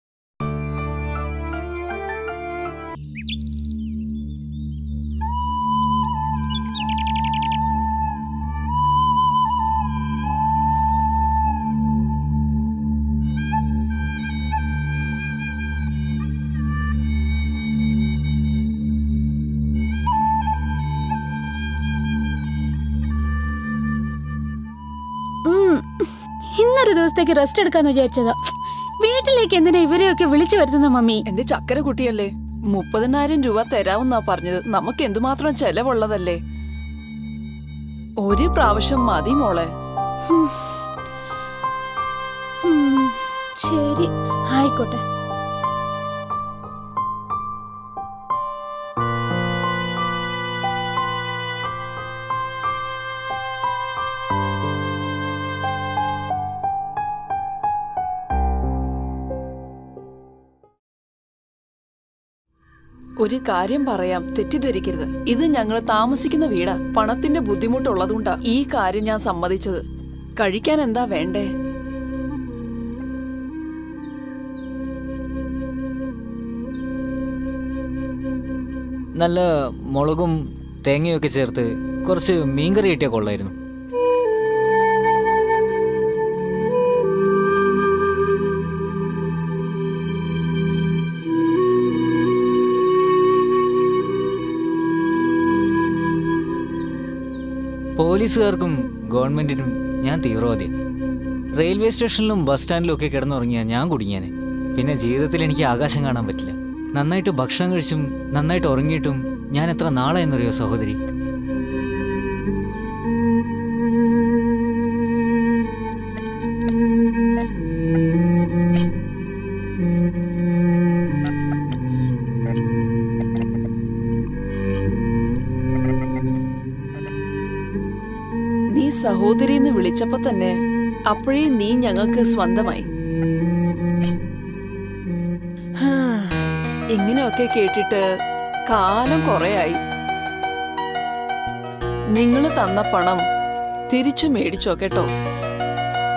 ഇന്നൊരു ദിവസത്തേക്ക് റെസ്റ്റ് എടുക്കാന്ന് വിചാരിച്ചതാ. വീട്ടിലേക്ക് എന്തിനാ ഇവരെയൊക്കെ വിളിച്ചു വരുത്തുന്ന മമ്മി? എന്റെ ചക്കര കുട്ടിയല്ലേ, 30,000 രൂപ തരാമെന്നാ പറഞ്ഞത്. നമുക്ക് എന്തുമാത്രം ചെലവുള്ളതല്ലേ. ഒരു പ്രാവശ്യം മതി മോളെ. ശരി, ആയിക്കോട്ടെ. ഒരു കാര്യം പറയാം, തെറ്റിദ്ധരിക്കരുത്. ഇത് ഞങ്ങൾ താമസിക്കുന്ന വീടാ. പണത്തിന്റെ ബുദ്ധിമുട്ടുള്ളതുകൊണ്ടാ ഈ കാര്യം ഞാൻ സമ്മതിച്ചത്. കഴിക്കാൻ എന്താ വേണ്ടേ? നല്ല മുളകും തേങ്ങയൊക്കെ ചേർത്ത് കുറച്ച് മീൻകറി കിട്ടിയാൽ കൊള്ളായിരുന്നു. പോലീസുകാർക്കും ഗവൺമെന്റിനും ഞാൻ തീവ്രവാദിയാണ്. റെയിൽവേ സ്റ്റേഷനിലും ബസ് സ്റ്റാൻഡിലും ഒക്കെ കിടന്നുറങ്ങിയാൽ ഞാൻ കുടുങ്ങിയാനെ. പിന്നെ ജീവിതത്തിൽ എനിക്ക് ആകാശം കാണാൻ പറ്റില്ല. നന്നായിട്ട് ഭക്ഷണം കഴിച്ചും നന്നായിട്ട് ഉറങ്ങിയിട്ടും ഞാൻ എത്ര നാളായെന്നറിയോ സഹോദരി? നീ സഹോദരിന്ന് വിളിച്ചപ്പോ തന്നെ അപ്പോഴേ നീ ഞങ്ങൾക്ക് സ്വന്തമായി. ഇങ്ങനെയൊക്കെ കേട്ടിട്ട് കാലം കുറേയായി. നിങ്ങൾ തന്ന പണം തിരിച്ചു മേടിച്ചോ കേട്ടോ.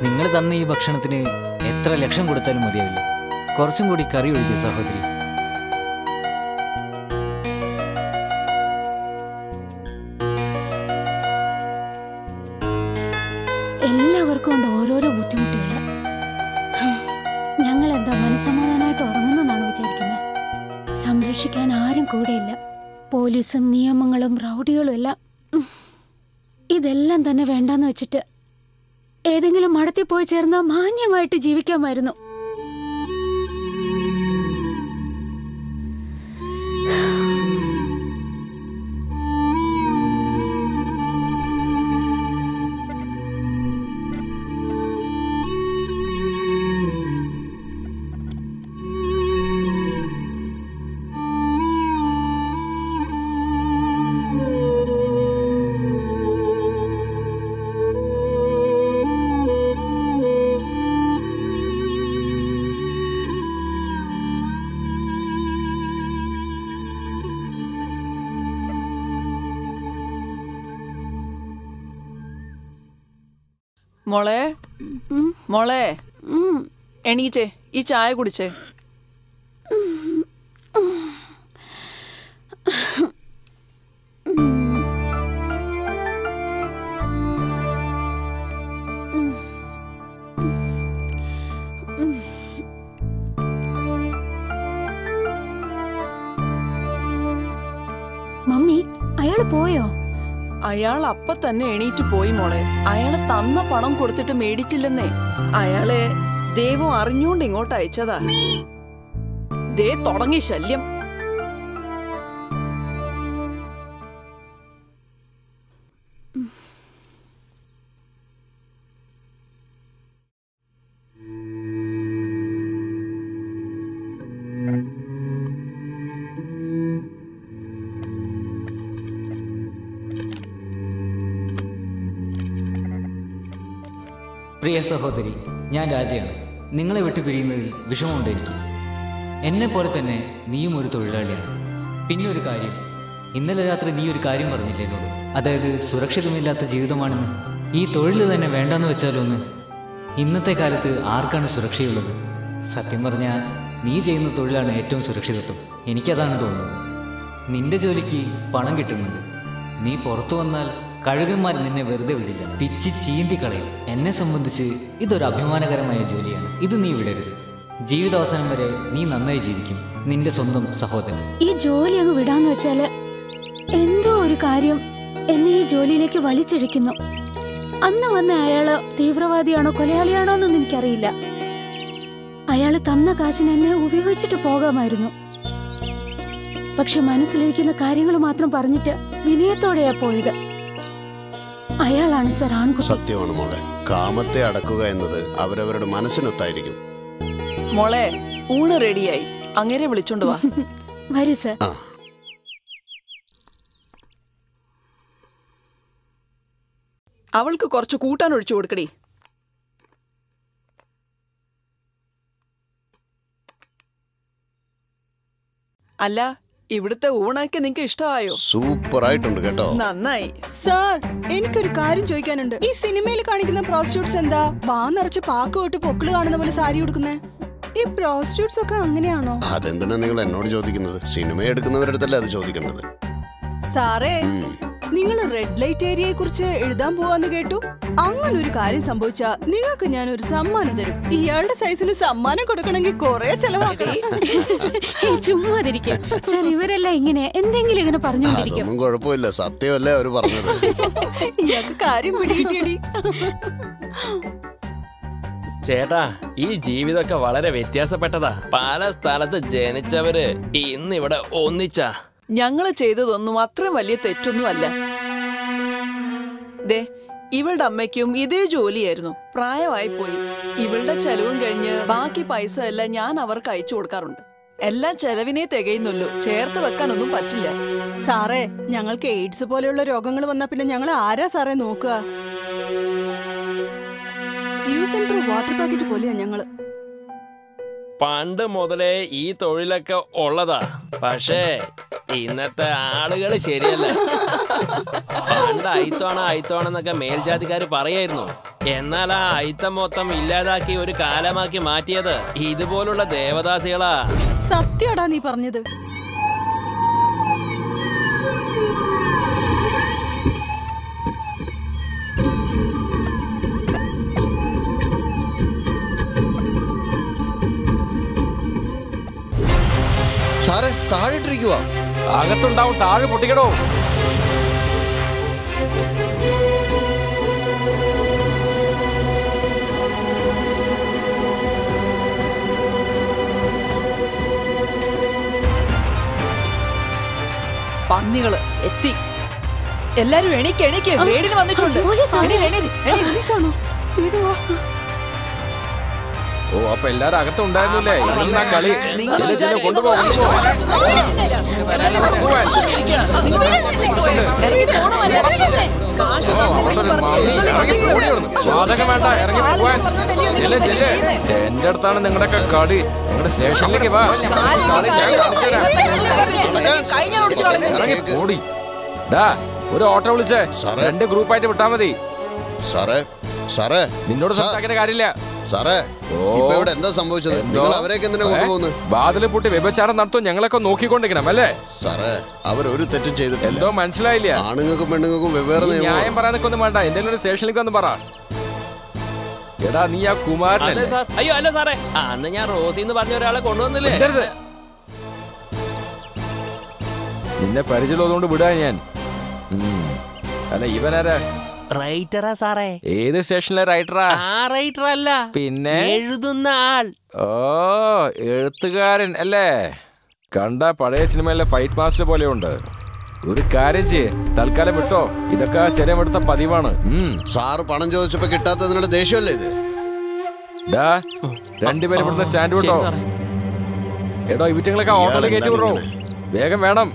നിങ്ങൾ തന്ന ഈ ഭക്ഷണത്തിന് എത്ര ലക്ഷം കൊടുത്താലും മതിയാവില്ല. കുറച്ചും കൂടി കറി ഒഴിക്കുക സഹോദരി. എല്ലാവർക്കും ഉണ്ട് ഓരോരോ ബുദ്ധിമുട്ടുകൾ. ഞങ്ങൾ എന്താ മനസ്സമാധാനമായിട്ട് ഉറങ്ങുന്നെന്നാണ് വിചാരിക്കുന്നത്? സംരക്ഷിക്കാൻ ആരും കൂടെയില്ല. പോലീസും നിയമങ്ങളും റൗഡികളും എല്ലാം. ഇതെല്ലാം തന്നെ വേണ്ടാന്ന് വെച്ചിട്ട് ഏതെങ്കിലും മടത്തിൽ പോയി ചേർന്നാൽ മാന്യമായിട്ട് ജീവിക്കാമായിരുന്നു. മോളെ മോളെ എണീറ്റേ, ഈ ചായ കുടിച്ചേ. മമ്മി, അയാള് പോയോ? അയാൾ അപ്പൊ തന്നെ എണീറ്റ് പോയി മോളെ. അയാള് തന്ന പണം കൊടുത്തിട്ട് മേടിച്ചില്ലെന്നേ. അയാളെ ദൈവം അറിഞ്ഞോണ്ട് ഇങ്ങോട്ട് അയച്ചതാ. ദേ തുടങ്ങി ശല്യം. പ്രിയ സഹോദരി, ഞാൻ രാജയാണ്. നിങ്ങളെ വിട്ടു പിരിയുന്നതിൽ വിഷമമുണ്ട് എനിക്ക്. എന്നെ പോലെ തന്നെ നീയും ഒരു തൊഴിലാളിയാണ്. പിന്നെ ഒരു കാര്യം, ഇന്നലെ രാത്രി നീ ഒരു കാര്യം പറഞ്ഞില്ലേ എന്നോട്? അതായത് സുരക്ഷിതമില്ലാത്ത ജീവിതമാണെന്ന്. ഈ തൊഴിൽ തന്നെ വേണ്ടെന്ന് വെച്ചാലൊന്ന്. ഇന്നത്തെ കാലത്ത് ആർക്കാണ് സുരക്ഷയുള്ളത്? സത്യം പറഞ്ഞാൽ നീ ചെയ്യുന്ന തൊഴിലാണ് ഏറ്റവും സുരക്ഷിതത്വം. എനിക്കതാണ് തോന്നുന്നത്. നിന്റെ ജോലിക്ക് പണം കിട്ടുന്നുണ്ട്. നീ പുറത്തു വന്നാൽ കഴുകന്മാർ നിന്നെ വെറുതെ വിടില്ല, പിച്ചി ചീന്തി കളയും. എന്നെ സംബന്ധിച്ച് ഇതൊരു അഭിമാനകരമായ ജോലിയാണ്. ഇത് നീ വിടരുത്. ജീവിതാവസാനം വരെ നീ നന്നായി ജീവിക്കും. നിന്റെ സ്വന്തം സഹോദരൻ. ഈ ജോലി അങ്ങ് വിടാന്ന് വെച്ചാല് എന്തോ ഒരു കാര്യം എന്നെ ഈ ജോലിയിലേക്ക് വലിച്ചിഴക്കുന്നു. അന്ന് വന്ന അയാള് തീവ്രവാദിയാണോ കൊലയാളിയാണോ എന്നൊന്നും എനിക്കറിയില്ല. അയാള് തന്ന കാശിന് എന്നെ ഉപയോഗിച്ചിട്ട് പോകാമായിരുന്നു. പക്ഷെ മനസ്സിലിരിക്കുന്ന കാര്യങ്ങൾ മാത്രം പറഞ്ഞിട്ട് വിനയത്തോടെയാ പോയത്. അയാളാണ് സർ ആൺകുട്ടി. സത്യമാണ് മോളെ. കാമത്തെ അടക്കുക എന്നത് അവരവരുടെ മനസ്സിനൊത്തായിരിക്കും. മോളെ, ഊണ് റെഡിയായി. അങ്ങനെ വിളിച്ചോണ്ട് വാ. വരൂ സർ. അവൾക്ക് കുറച്ച് കൂട്ടാൻ ഒഴിച്ചു കൊടുക്കടി. അല്ല, ഇവിടുത്തെ ഊണൊക്കെ നിങ്ങക്ക് ഇഷ്ടമായോ? സൂപ്പർ ആയിട്ടുണ്ട് കേട്ടോ. നന്നായി. സാർ, എനിക്കൊരു കാര്യം ചോദിക്കാനുണ്ട്. ഈ സിനിമയിൽ കാണിക്കുന്ന പ്രോസ്റ്റിറ്റ്യൂട്ട്സ് എന്താ വാ നിറച്ച് പാക്ക് തൊട്ട് പൊക്കിള് കാണുന്ന പോലെ സാരി ഉടുക്കുന്നേ? ഈ പ്രോസ്റ്റിറ്റ്യൂട്ട്സ് ഒക്കെ അങ്ങനെയാണോ? അതെന്തിനാ നിങ്ങൾ എന്നോട് ചോദിക്കുന്നത്? സിനിമ എടുക്കുന്നവരടുത്തല്ലേ അത് ചോദിക്കേണ്ടത്. സാറേ, നിങ്ങൾ റെഡ് ലൈറ്റ് ഏരിയയെ കുറിച്ച് എഴുതാൻ പോവാന്ന് കേട്ടു. അങ്ങനെ ഒരു കാര്യം സംഭവിച്ചാ നിങ്ങൾക്ക് ഞാൻ ഒരു സമ്മാനം തരും. ഇയാളുടെ സൈസിന് സമ്മാനം കൊടുക്കണമെങ്കിൽ കുറെ ചെലവാക്കണം. ചുമ്മാതിരിക്കും സർ. ഇവരെല്ലാം ഇങ്ങനെ എന്തെങ്കിലും ഇങ്ങനെ പറഞ്ഞുകൊണ്ടിരിക്കും. അതൊന്നും കുഴപ്പമില്ല, സത്യമല്ലേ അവര് പറഞ്ഞത്. ഇയാൾക്ക് കാര്യം പിടികിട്ടിയടി. ചേട്ടാ, ഈ ജീവിതമൊക്കെ വളരെ വ്യത്യാസപ്പെട്ടതാ. പല സ്ഥലത്ത് ജനിച്ചവര് ഇന്നിവിടെ ഒന്നിച്ചാ. ഞങ്ങള് ചെയ്തതൊന്നും അത്രയും വലിയ തെറ്റൊന്നും അല്ല. ദേ, ഇവളുടെ അമ്മയ്ക്കും ഇതേ ജോലിയായിരുന്നു. പ്രായമായി പോയി. ഇവളുടെ ചെലവും കഴിഞ്ഞ് ബാക്കി പൈസ എല്ലാം ഞാൻ അവർക്ക് അയച്ചു കൊടുക്കാറുണ്ട്. എല്ലാം ചെലവിനെ തികയുന്നുള്ളൂ, ചേർത്ത് വെക്കാനൊന്നും പറ്റില്ല. സാറേ, ഞങ്ങൾക്ക് എയ്ഡ്സ് പോലെയുള്ള രോഗങ്ങൾ വന്നാ പിന്നെ ഞങ്ങൾ ആരാ സാറേ നോക്കുക? Use and throw water packet പോലെയാ ഞങ്ങള്. പണ്ട് മുതലേ ഈ തൊഴിലൊക്കെ ഉള്ളതാ. പക്ഷേ ഇന്നത്തെ ആളുകള് ശരിയല്ല. പണ്ട് അയിത്തോണെന്നൊക്കെ മേൽജാതിക്കാര് പറയായിരുന്നു. എന്നാൽ ആ അയിത്തം മൊത്തം ഇല്ലാതാക്കി ഒരു കാലമാക്കി മാറ്റിയത് ഇതുപോലുള്ള ദേവദാസികളാ. സത്യടാ നീ പറഞ്ഞത്. സാറേ താഴെട്ടിരിക്കുവാ. അകത്തുണ്ടാവും, താഴെ പൊട്ടിക്കടോ. പന്നികള് എത്തി. എല്ലാരും എണീക്ക്, റെയ്ഡിന് വന്നിട്ടുണ്ട്. പോലീസാണോ? ഓ, അപ്പൊ എല്ലാരും അകത്തുണ്ടായിരുന്നില്ലേ? ഇവിടുന്ന കളി. കൊണ്ടുപോകും. വാതകം വേണ്ട, ഇറങ്ങി പോവാൻ. എന്റെ അടുത്താണ് നിങ്ങളുടെയൊക്കെ കളി. നിങ്ങളുടെ സ്റ്റേഷനിലേക്ക് വാ. ഇറങ്ങി ഓടി. ഒരു ഓട്ടോ വിളിച്ചേ. 2 ഗ്രൂപ്പായിട്ട് വിട്ടാ മതി. സാറേ നിന്നോട് സംസാരിക്കേണ്ട കാര്യമില്ല. സാറേ ഇപ്പൊ ഇവിടെ എന്താ സംഭവിച്ചത്? നിങ്ങൾ അവരെയൊക്കെ എന്തിനാ കൊണ്ടുപോകുന്നത്? വാതില് പൂട്ടി വ്യഭിചാരം നടത്തും ഞങ്ങളൊക്കെ നോക്കിക്കൊണ്ടിരിക്കണം അല്ലേ? സാറേ അവരൊരു തെറ്റും ചെയ്തിട്ടില്ല. എന്തോ മനസ്സിലായില്ല. ആണുങ്ങൾക്കും പെണ്ണുങ്ങൾക്കും വെവ്വേറെ ന്യായം പറയാനൊക്കെ ഒന്നും വേണ്ട. എന്തെങ്കിലും ഒരു സ്റ്റേഷനിലേക്ക് വന്ന് പറ. എടാ നീ ആ കുമാരൻ. അയ്യോ അല്ല സാറേ, അന്ന് ഞാൻ റോസിന്ന് പറഞ്ഞ ഒരാളെ കൊണ്ടുവന്നില്ലേ? നിന്നെ പരിചയമുള്ളതുകൊണ്ട് വിടാ ഞാൻ. അല്ല ഇവനാരാ? റൈറ്ററാ സാറേ. ഏത് സ്റ്റേഷനിലെ റൈറ്ററാ? ആ റൈറ്റർ അല്ല, പിന്നെ എഴുതുന്ന ആൾ. ഓ, എഴുത്തുകാരൻ അല്ലേ? കണ്ട പഴയ സിനിമയിലെ ഫൈറ്റ് മാസ്റ്റർ പോലെ ഉണ്ട്. ഒരു കാര്യം ചെയ്യ്, തൽക്കാലം വിട്ടോ. ഇതൊക്കെ സ്ഥിരം എടുത്ത പതിവാണ്. സാറ് പണം ചോദിച്ചപ്പോ കിട്ടാത്തതിനുള്ള ദേഷ്യമല്ലേ ഇത്? 2 പേരും ഇവിടുന്ന് സ്റ്റാൻഡ് വിട്ടോ. എടോ ഇവിറ്റങ്ങളൊക്കെ ഓട്ടോയിൽ കയറ്റി വിടോ. വേഗം വേണം.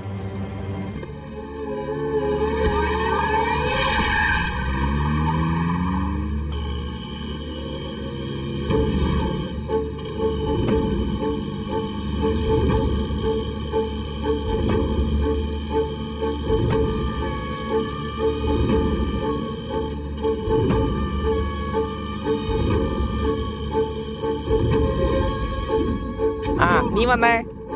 നീ വന്നേ.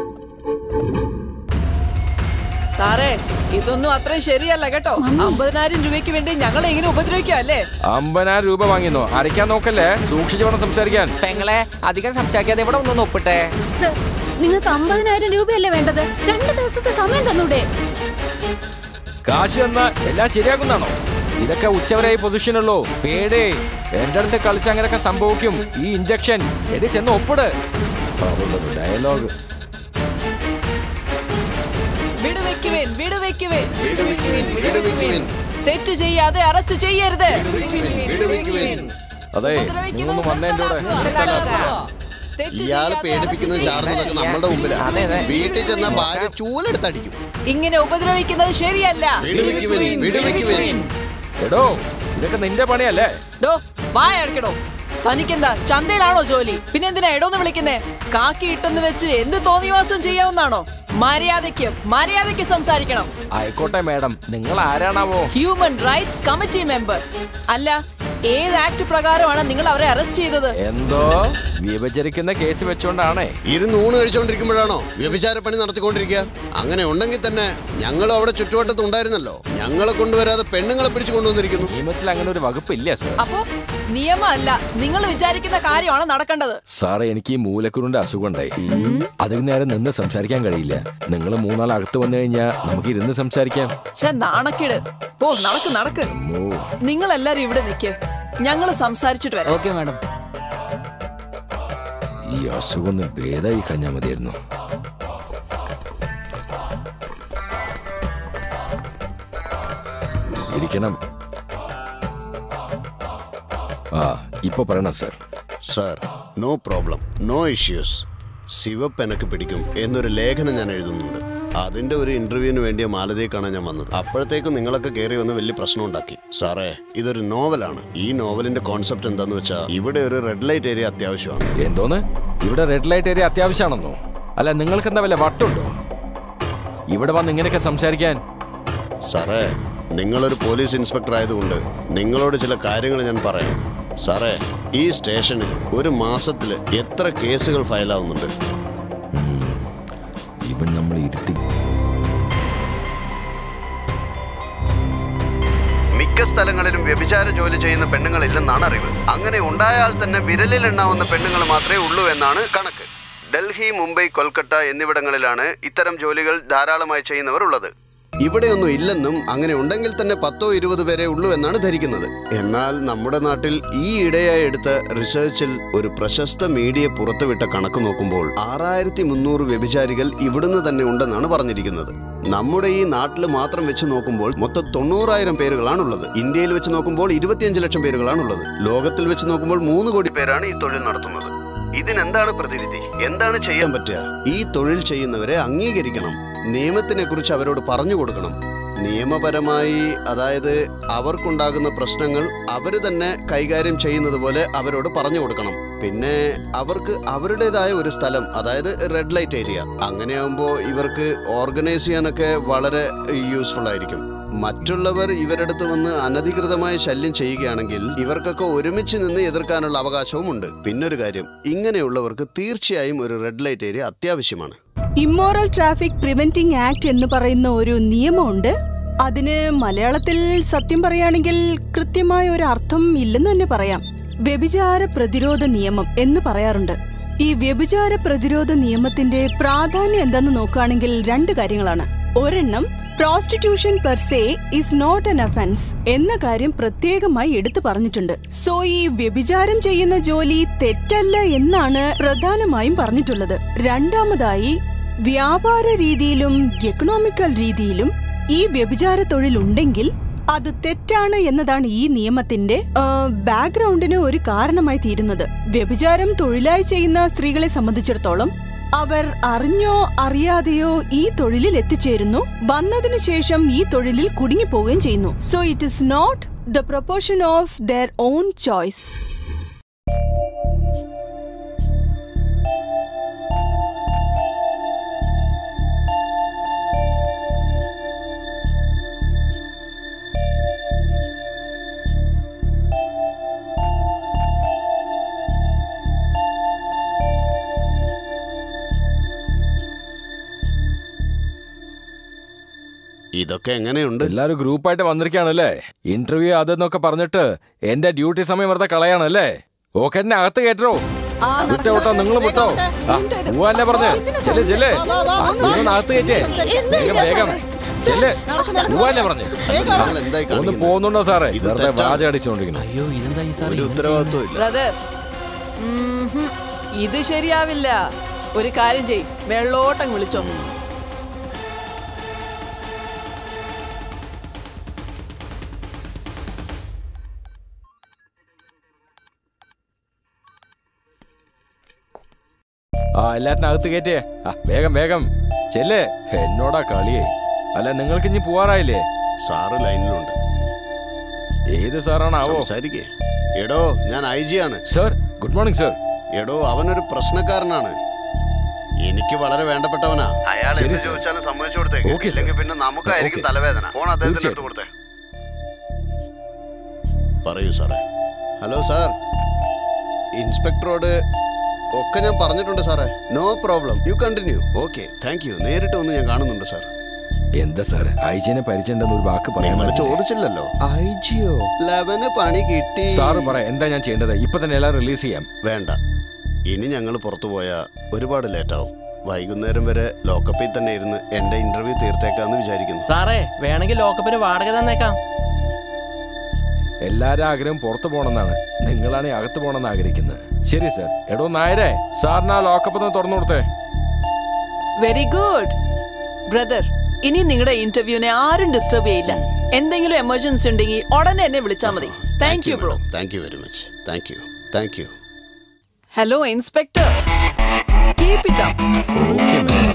സാറേ ഇതൊന്നും അത്രയും ശരിയല്ല കേട്ടോ. 50,000 രൂപയ്ക്ക് വേണ്ടി ഞങ്ങൾ എങ്ങനെ ഉപദ്രവിക്കാം അല്ലേ? 50,000 രൂപ വാങ്ങിന്നോ? അരയ്ക്കാൻ നോക്കല്ലേ, സൂക്ഷിച്ചു വേണം സംസാരിക്കാൻ. പെങ്ങളെ അധികം സംസാരിക്കാതെ ഇവിടെ ഒന്ന് ഒപ്പിട്ടെ. സർ, നിങ്ങൾക്ക് 50,000 രൂപയല്ലേ വേണ്ടത്? 2 ദിവസത്തെ സമയം തന്നൂടെ? കാശ് തന്നാ എല്ലാം ശരിയാക്കുന്നാണോ? ഇതൊക്കെ ഉച്ചവരായി പൊസിഷനുള്ളൂ. പേടേ എന്റെ അടുത്ത് കളിച്ച് അങ്ങനെയൊക്കെ സംഭവിക്കും. ഈ ഇഞ്ചക്ഷൻ എടി ചെന്ന് ഒപ്പിട്. ഡയലോഗ്. തെറ്റ് ചെയ്യാതെ അറസ്റ്റ് ചെയ്യരുത്. അതെ, നിങ്ങളൊന്ന് വന്നേ എന്റെ കൂടെ. ഇയാള് പേടിപ്പിക്കുന്നത് ചാടുന്നതൊക്കെ നമ്മുടെ മുമ്പിലാണ്. വീട്ടിൽ ചെന്ന ഭാര്യ ചൂലെടുത്തടിക്കും. ഇങ്ങനെ ഉപദ്രവിക്കുന്നത് ശരിയല്ല. എടോ ഇതൊക്കെ നിന്റെ പണിയല്ലേ? വായടക്കടോ. തനിക്കെന്താ ചന്തയിലാണോ ജോലി? പിന്നെ എന്തിനാ എടോന്ന് വിളിക്കുന്നേ? കാക്കി ഇട്ടെന്ന് വെച്ച് എന്ത് തോന്നിവാസം ചെയ്യാവുന്നാണോ? മര്യാദയ്ക്ക് സംസാരിക്കണം. ആയിക്കോട്ടെ മാഡം, നിങ്ങൾ ആരാണാവോ? Human rights committee member. അല്ല, ഏത് ആക്ട് പ്രകാരമാണ് നിങ്ങൾ അവരെ അറസ്റ്റ് ചെയ്തത്? എന്തോ വ്യഭിചരിക്കുന്ന കേസ് വെച്ചോണ്ടാണേ. ഇരുന്നൂണ് കഴിച്ചോണ്ടിരിക്കുമ്പോഴാണോ വ്യഭിചാര പണി നടത്തിക്കൊണ്ടിരിക്കുക? അങ്ങനെ ഉണ്ടെങ്കിൽ തന്നെ ഞങ്ങളും അവിടെ ചുറ്റുവട്ടത്ത് ഉണ്ടായിരുന്നല്ലോ. ഞങ്ങളെ കൊണ്ടുവരാതെ പെണ്ണുങ്ങളെ പിടിച്ചു കൊണ്ടുവന്നിരിക്കുന്നു. നിയമത്തിൽ അങ്ങനെ ഒരു വകുപ്പില്ല സർ. അപ്പോ നിയമമല്ല, നിങ്ങൾ വിചാരിക്കുന്ന കാര്യമാണ് നടക്കേണ്ടത്. സാറേ, എനിക്ക് ഈ മൂലക്കുരുന്റെ അസുഖം ഉണ്ടായി. അതിന് നേരം നിന്ന് സംസാരിക്കാൻ കഴിയില്ല. നിങ്ങൾ 3 നാൾ അകത്ത് വന്നു കഴിഞ്ഞാൽ നമുക്ക് ഇരുന്ന് സംസാരിക്കാം. നാണക്കേട്. ഓ നടക്ക്. നിങ്ങൾ എല്ലാരും ഇവിടെ നിൽക്ക്, ഞങ്ങൾ സംസാരിച്ചിട്ട് വരാം. Okay madam. ഈ അസുഖം ഒന്ന് ഭേദമായി കഴിഞ്ഞാൽ മതിയായിരുന്നു. ഇരിക്കണം. ഇപ്പൊ പറയണം sir. Sir, no problem, no issues. ശിവപ്പ് എനക്ക് പിടിക്കും എന്നൊരു ലേഖനം ഞാൻ എഴുതുന്നുണ്ട്. അതിന്റെ ഒരു ഇന്റർവ്യൂവിന് വേണ്ടിയ മാലതിയെ കാണാൻ ഞാൻ വന്നത്. അപ്പോഴത്തേക്കും നിങ്ങളൊക്കെ കയറി വന്ന് വലിയ പ്രശ്നം ഉണ്ടാക്കി. സാറേ, ഇതൊരു നോവലാണ്. ഈ നോവലിന്റെ കോൺസെപ്റ്റ് എന്താന്ന് വെച്ചാൽ ഇവിടെ ഒരു റെഡ് ലൈറ്റ് ഏരിയ അത്യാവശ്യമാണ്. എന്തോന്ന്? ഇവിടെ റെഡ് ലൈറ്റ് ഏരിയ അത്യാവശ്യമാണെന്നോ? അല്ല, നിങ്ങൾക്ക് എന്താ വല്ല വട്ടുണ്ടോ ഇവിടെ വന്ന് ഇങ്ങനെയൊക്കെ സംസാരിക്കാൻ? സാറേ, നിങ്ങളൊരു പോലീസ് ഇൻസ്പെക്ടർ ആയതുകൊണ്ട് നിങ്ങളോട് ചില കാര്യങ്ങൾ ഞാൻ പറയാം. സാറേ, ഈ സ്റ്റേഷനിൽ ഒരു മാസത്തിൽ എത്ര കേസുകൾ ഫയലാവുന്നുണ്ട്? ഇവൻ നമ്മൾ ഇരുത്തി. മിക്ക സ്ഥലങ്ങളിലും വ്യഭിചാര ജോലി ചെയ്യുന്ന പെണ്ണുങ്ങളില്ലെന്നാണ് അറിവ്. അങ്ങനെ ഉണ്ടായാൽ തന്നെ വിരലിൽ എണ്ണാവുന്ന പെണ്ണുങ്ങൾ മാത്രമേ ഉള്ളൂ എന്നാണ് കണക്ക്. ഡൽഹി, മുംബൈ, കൊൽക്കത്ത എന്നിവിടങ്ങളിലാണ് ഇത്തരം ജോലികൾ ധാരാളമായി ചെയ്യുന്നവർ ഉള്ളത്. ഇവിടെയൊന്നും ഇല്ലെന്നും അങ്ങനെ ഉണ്ടെങ്കിൽ തന്നെ 10-20 പേരെ ഉള്ളൂ എന്നാണ് ധരിക്കുന്നത്. എന്നാൽ നമ്മുടെ നാട്ടിൽ ഈ ഇടയായി എടുത്ത റിസർച്ചിൽ ഒരു പ്രശസ്ത മീഡിയ പുറത്തുവിട്ട കണക്ക് നോക്കുമ്പോൾ 6300 വ്യഭിചാരികൾ ഇവിടുന്ന് തന്നെ ഉണ്ടെന്നാണ് പറഞ്ഞിരിക്കുന്നത്. നമ്മുടെ ഈ നാട്ടിൽ മാത്രം വെച്ച് നോക്കുമ്പോൾ മൊത്തം 90,000 പേരുകളാണുള്ളത്. ഇന്ത്യയിൽ വെച്ച് നോക്കുമ്പോൾ 25 ലക്ഷം പേരുകളാണുള്ളത്. ലോകത്തിൽ വെച്ച് നോക്കുമ്പോൾ 3 കോടി പേരാണ് ഈ തൊഴിൽ നടത്തുന്നത്. ഇതിനെന്താണ് പ്രതിവിധി? എന്താണ് ചെയ്യാൻ പറ്റുക? ഈ തൊഴിൽ ചെയ്യുന്നവരെ അംഗീകരിക്കണം. നിയമത്തിനെ കുറിച്ച് അവരോട് പറഞ്ഞു കൊടുക്കണം. നിയമപരമായി, അതായത് അവർക്കുണ്ടാകുന്ന പ്രശ്നങ്ങൾ അവർ തന്നെ കൈകാര്യം ചെയ്യുന്നത് പോലെ അവരോട് പറഞ്ഞു കൊടുക്കണം. പിന്നെ അവർക്ക് അവരുടേതായ ഒരു സ്ഥലം, അതായത് റെഡ് ലൈറ്റ് ഏരിയ, അങ്ങനെയാകുമ്പോൾ ഇവർക്ക് ഓർഗനൈസ് ചെയ്യാനൊക്കെ വളരെ യൂസ്ഫുൾ ആയിരിക്കും. മറ്റുള്ളവർ ഇവരടുത്ത് വന്ന് അനധികൃതമായ ശല്യം ചെയ്യുകയാണെങ്കിൽ ഇവർക്കൊക്കെ ഒരുമിച്ച് നിന്ന് എതിർക്കാനുള്ള അവകാശവും ഉണ്ട്. പിന്നൊരു കാര്യം, ഇങ്ങനെയുള്ളവർക്ക് തീർച്ചയായും ഒരു റെഡ് ലൈറ്റ് ഏരിയ അത്യാവശ്യമാണ്. ഇമ്മോറൽ ട്രാഫിക് പ്രിവെന്റിംഗ് ആക്ട് എന്ന് പറയുന്ന ഒരു നിയമമുണ്ട്. അതിന് മലയാളത്തിൽ സത്യം പറയുകയാണെങ്കിൽ കൃത്യമായ ഒരു അർത്ഥം ഇല്ലെന്ന് തന്നെ പറയാം. വ്യഭിചാര പ്രതിരോധ നിയമം എന്ന് പറയാറുണ്ട്. ഈ വ്യഭിചാര പ്രതിരോധ നിയമത്തിന്റെ പ്രാധാന്യം എന്താന്ന് നോക്കുകയാണെങ്കിൽ 2 കാര്യങ്ങളാണ്. ഒരെണ്ണം, prostitution per se is not an offence എന്ന കാര്യം പ്രത്യേകമായി എടുത്തു പറഞ്ഞിട്ടുണ്ട്. സോ ഈ വ്യഭിചാരം ചെയ്യുന്ന ജോലി തെറ്റല്ല എന്നാണ് പ്രധാനമായും പറഞ്ഞിട്ടുള്ളത്. രണ്ടാമതായി, വ്യാപാര രീതിയിലും എക്കണോമിക്കൽ രീതിയിലും ഈ വ്യഭിചാര തൊഴിൽ ഉണ്ടെങ്കിൽ അത് തെറ്റാണ് എന്നതാണ് ഈ നിയമത്തിന്റെ ബാക്ക്ഗ്രൗണ്ടിന് ഒരു കാരണമായി തീരുന്നത്. വ്യഭിചാരം തൊഴിലായി ചെയ്യുന്ന സ്ത്രീകളെ സംബന്ധിച്ചിടത്തോളം അവർ അറിഞ്ഞോ അറിയാതെയോ ഈ തൊഴിലിൽ എത്തിച്ചേരുന്നു. വന്നതിനു ശേഷം ഈ തൊഴിലിൽ കുടുങ്ങിപ്പോവുകയും ചെയ്യുന്നു. So it is not the proportion of their own choice. ഇതൊക്കെ എങ്ങനെയുണ്ട്? എല്ലാരും ഗ്രൂപ്പായിട്ട് വന്നിരിക്കുകയാണല്ലേ? ഇന്റർവ്യൂ അതെന്നൊക്കെ പറഞ്ഞിട്ട് എന്റെ ഡ്യൂട്ടി സമയം വെറുതെ കളയാണല്ലേ? ഓക്കെ, എന്നെ അകത്ത് കേട്ടോ. വിട്ടോ വിട്ടോ, നിങ്ങൾ വിട്ടോ. പോവാല്ലേ പറഞ്ഞ് ചെല്ലേ അകത്ത് കയറ്റേ. വേഗം വേഗം ചെല്ലേ, പോവാല്ലേ പറഞ്ഞ്. ഒന്ന് പോകുന്നുണ്ടോ സാറേ? വെറുതെ വാച അടിച്ചോണ്ടിരിക്കുന്നു. ഒരു ഉത്തരവാദിത്വം ഇല്ല. ഇത് ശരിയാവില്ല. ഒരു കാര്യം ചെയ്, വെള്ളോട്ടം വിളിച്ചോ. എല്ലാറ്റിനും അകത്ത് കയറ്റേ. വേഗം വേഗം ചെല്ലേ. എന്നോടാ കളിയേ. അല്ല, നിങ്ങൾക്ക് ഇനി പോവാറായില്ലേ? സാറ് ലൈനിലുണ്ട്. ഏത് സാറാണാവോ? സംസാരിക്കേ. എടോ, ഞാൻ IG ആണ്. Sir, good morning sir. എടോ, അവനൊരു പ്രശ്നക്കാരനാണ്. എനിക്ക് വളരെ വേണ്ടപ്പെട്ടവനാ. അയാൾ എന്ത് ചോദിച്ചാലും സമ്മതിച്ചു കൊടുത്തേക്ക്. ഇല്ലെങ്കിൽ പിന്നെ നമുക്കായിരിക്കും തലവേദന. ഫോൺ അദ്ദേഹത്തിന് എടുത്ത് കൊടുത്തേ. പറയൂ സാറേ. ഹലോ സാർ, ഇൻസ്പെക്ടറോട് ഒക്കെ ഞാൻ പറഞ്ഞിട്ടുണ്ട് സാറേ. No problem, you continue. Okay, thank you. നേരിട്ട് വന്ന് ഞാൻ കാണുന്നുണ്ട് സാർ. എന്താ സാർ, ഐജിനെ പരിചയമുണ്ടെന്ന് ഒരു വാക്ക് പറയാൻ ചോദിച്ചില്ലല്ലോ. IG-യോ? 11 പണി കിട്ടി. സാറ് പറ, എന്താ ഞാൻ ചെയ്യേണ്ടത്? ഇപ്പൊ തന്നെ എല്ലാം റിലീസ് ചെയ്യാം. വേണ്ട, ഇനി ഞങ്ങൾ പുറത്തു പോയാൽ ഒരുപാട് ലേറ്റാവും. വൈകുന്നേരം വരെ ലോക്കപ്പിൽ തന്നെ ഇരുന്ന് എന്റെ ഇന്റർവ്യൂ തീർത്തേക്കാന്ന് വിചാരിക്കുന്നു. സാറേ, വേണമെങ്കിൽ ലോക്കപ്പിന് വാടക തന്നേക്കാം. എല്ലാരും ആഗ്രഹം പുറത്തു പോകണമെന്നാണ്. നിങ്ങളാണ് അകത്ത് പോകണമെന്ന് ആഗ്രഹിക്കുന്നത്. ശരി സാർ. എടോ നായരെ, സാറിന് ആ ലോക്കപ്പ് ഒന്ന് തുറന്നു കൊടുത്തേ. Very good brother. ഇനി നിങ്ങളുടെ ഇന്റർവ്യൂവിനെ ആരും ഡിസ്റ്റർബ് ചെയ്യില്ല. എന്തെങ്കിലും എമർജൻസി ഉണ്ടെങ്കിൽ ഉടനെ എന്നെ വിളിച്ചാൽ മതി. Thank you bro. Thank you very much. Thank you. Thank you. Hello inspector, keep it up. Okay ma'am.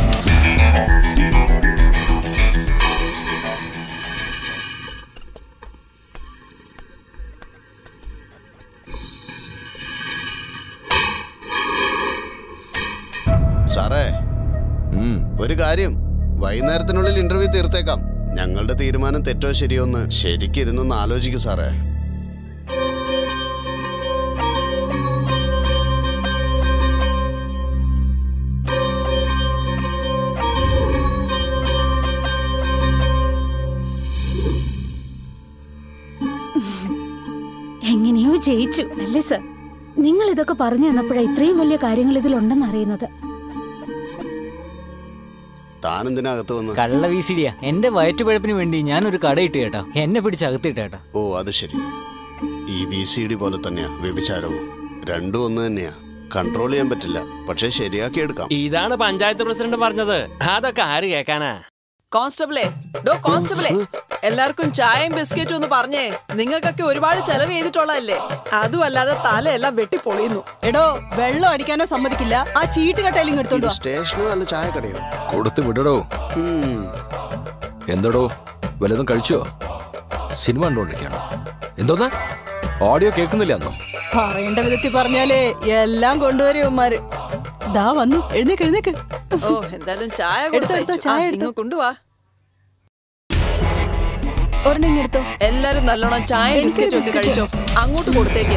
സാറേ, ഒരു കാര്യം, വൈകുന്നേരത്തിനുള്ളിൽ ഇന്റർവ്യൂ തീർത്തേക്കാം. ഞങ്ങളുടെ തീരുമാനം തെറ്റോ ശരിയോ എന്ന് ശരിക്കിരുന്നൊന്ന് ആലോചിക്കും സാറേ. എങ്ങനെയോ ജയിച്ചു അല്ലേ സർ? നിങ്ങൾ ഇതൊക്കെ പറഞ്ഞു തന്നപ്പോഴാണ് ഇത്രയും വലിയ കാര്യങ്ങൾ ഇതിലുണ്ടെന്ന് അറിയുന്നത്. താനെന്തിനകത്ത് വന്ന്? കള്ള വീസിടിയാ. എന്റെ വയറ്റുപഴപ്പിന് വേണ്ടി ഞാനൊരു കടയിട്ട് കേട്ടോ, എന്നെ പിടിച്ച് അകത്തിട്ട് കേട്ടോ. ഓ അത് ശരി. ഈ VCD പോലെ തന്നെയാ വ്യഭിചാരവും. രണ്ടും ഒന്ന് തന്നെയാ. കൺട്രോൾ ചെയ്യാൻ പറ്റില്ല, പക്ഷെ ശരിയാക്കി എടുക്കാം. ഇതാണ് പഞ്ചായത്ത് പ്രസിഡന്റ് പറഞ്ഞത്. അതൊക്കെ ആര് കേൾക്കാനാ? കോൺസ്റ്റബിളെ, കോൺസ്റ്റബിളെ, എല്ലാവർക്കും ചായയും ബിസ്ക്കറ്റും ഒന്ന് പറഞ്ഞേ. നിങ്ങൾക്കൊക്കെ ഒരുപാട് ചെലവ് ചെയ്തിട്ടുള്ളതല്ലേ? അതുമല്ലാതെ തലയെല്ലാം വെട്ടിപ്പൊളിയുന്നു. എടോ, വെള്ളം അടിക്കാനോ സമ്മതിക്കില്ല. ആ ചീട്ട് കട്ടയിലും എടുത്തോണ്ടോ. സ്റ്റേഷനോ അല്ല ചായക്കടയോ? കൊടുത്ത് വിടടോ. എന്തടോ, വല്ലതും കഴിച്ചോ? സിനിമ കണ്ടോണ്ടിരിക്കണോ? എന്തോന്നാ ഓഡിയോ കേൾക്കുന്നില്ലെന്നോ? പറയേണ്ട വിധത്തിൽ പറഞ്ഞാലേ എല്ലാം കൊണ്ടുവരും ഉമ്മാര്. ദാ വന്നു. എഴുന്നേക്ക്. ഓ, എന്തായാലും ചായ കൊണ്ടുവാ. ഒരെണ്ണം എടുത്തോ. എല്ലാരും നല്ലോണം ചായ ബിസ്ക്കറ്റും ഒക്കെ കഴിച്ചോ. അങ്ങോട്ട് കൊടുത്തേക്ക്.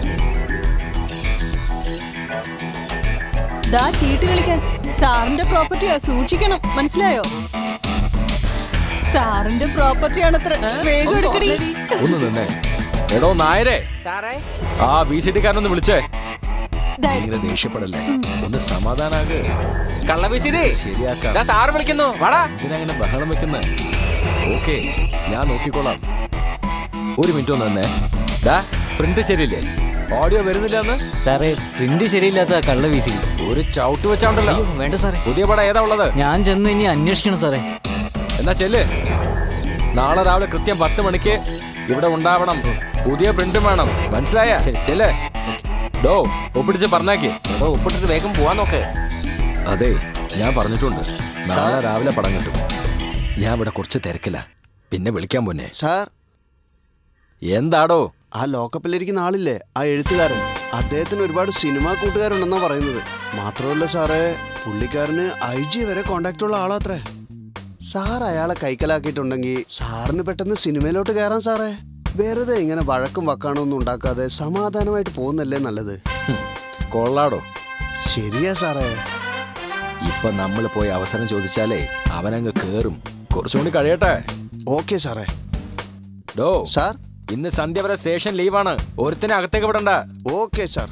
ദാ ചീട്ട് കളിക്കാൻ. സാറിന്റെ പ്രോപ്പർട്ടിയാ, സൂക്ഷിക്കണം. മനസ്സിലായോ? സാറിന്റെ പ്രോപ്പർട്ടിയാണത്ര. വേഗം എടുക്കടി. ഒന്ന് നിന്നേ. എടോ നായരെ, ആ VCD കാരനൊന്ന് വിളിച്ചേ. ഇങ്ങനെ ദേഷ്യപ്പെടല്ലേ, ഒന്ന് സമാധാനാകെ. കള്ള VCD ശരിയാക്കാം. സാറ് വിളിക്കുന്നു. ഇതിനങ്ങനെ ബഹളം വെക്കുന്നേ. ഓക്കെ, ഞാൻ നോക്കിക്കോളാം. ഒരു മിനിറ്റ് ഒന്ന് തന്നെ. പ്രിന്റ് ശരിയില്ലേ? ഓഡിയോ വരുന്നില്ല എന്ന്? സാറേ, പ്രിന്റ് ശരിയില്ലാത്ത കള്ള VCD. ഒരു ചവിട്ട് വെച്ചാണ്ടല്ലോ. വേണ്ട സാറേ. പുതിയ പടം ഏതാ ഉള്ളത്? ഞാൻ ചെന്ന് ഇനി അന്വേഷിക്കണം സാറേ. എന്നാ ചെല്ല്. നാളെ രാവിലെ കൃത്യം 10 മണിക്ക് ഇവിടെ ഉണ്ടാവണം. പുതിയ പ്രിന്റും വേണം. മനസ്സിലായ? ചെല്ലേ. ഡോ, ഒപ്പിടിച്ച് പറഞ്ഞാക്കി. ഒപ്പിട്ടിട്ട് വേഗം പോവാൻ നോക്ക്. അതെ, ഞാൻ പറഞ്ഞിട്ടുണ്ട്. നാളെ രാവിലെ പടം കിട്ടും. ഞാൻ ഇവിടെ കുറച്ച് തിരക്കില്ല. പിന്നെ വിളിക്കാൻ പോന്നെ. സാർ, എന്താടോ? ആ ലോക്കപ്പിലിരിക്കുന്ന ആളില്ലേ, ആ എഴുത്തുകാരൻ, അദ്ദേഹത്തിന് ഒരുപാട് സിനിമാ കൂട്ടുകാരുണ്ടെന്നാ പറയുന്നത്. മാത്രമല്ല സാറേ, പുള്ളിക്കാരന് IG വരെ കോണ്ടാക്ട് ഉള്ള ആളാത്രേ. സാർ അയാളെ കൈക്കലാക്കിയിട്ടുണ്ടെങ്കിൽ സാറിന് പെട്ടെന്ന് സിനിമയിലോട്ട് കയറാൻ സാറേ. വെറുതെ ഇങ്ങനെ വഴക്കും വക്കാണൊന്നും ഉണ്ടാക്കാതെ സമാധാനമായിട്ട് പോകുന്നല്ലേ നല്ലത്. കൊള്ളാടോ. ശരിയാ സാറേ. ഇപ്പൊ നമ്മൾ പോയി അവസരം ചോദിച്ചാലേ അവനങ്ങ് കേറും. കുറച്ചുകൂടി കഴിയട്ടെ. ഓക്കെ സാറേ. ഡോ സാർ, ഇന്ന് സന്ധ്യ വരെ സ്റ്റേഷൻ ലീവാണ്. ഒരുത്തിനെ അകത്തേക്ക് വിടണ്ട. Okay sir.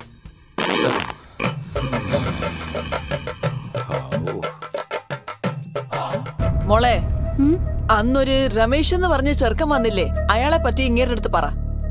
മോളെ, അന്നൊരു രമേശ് എന്ന് പറഞ്ഞ ചെറുക്കൻ വന്നില്ലേ? അയാളെ പറ്റി ഇങ്ങേരുടെ അടുത്ത് പറ.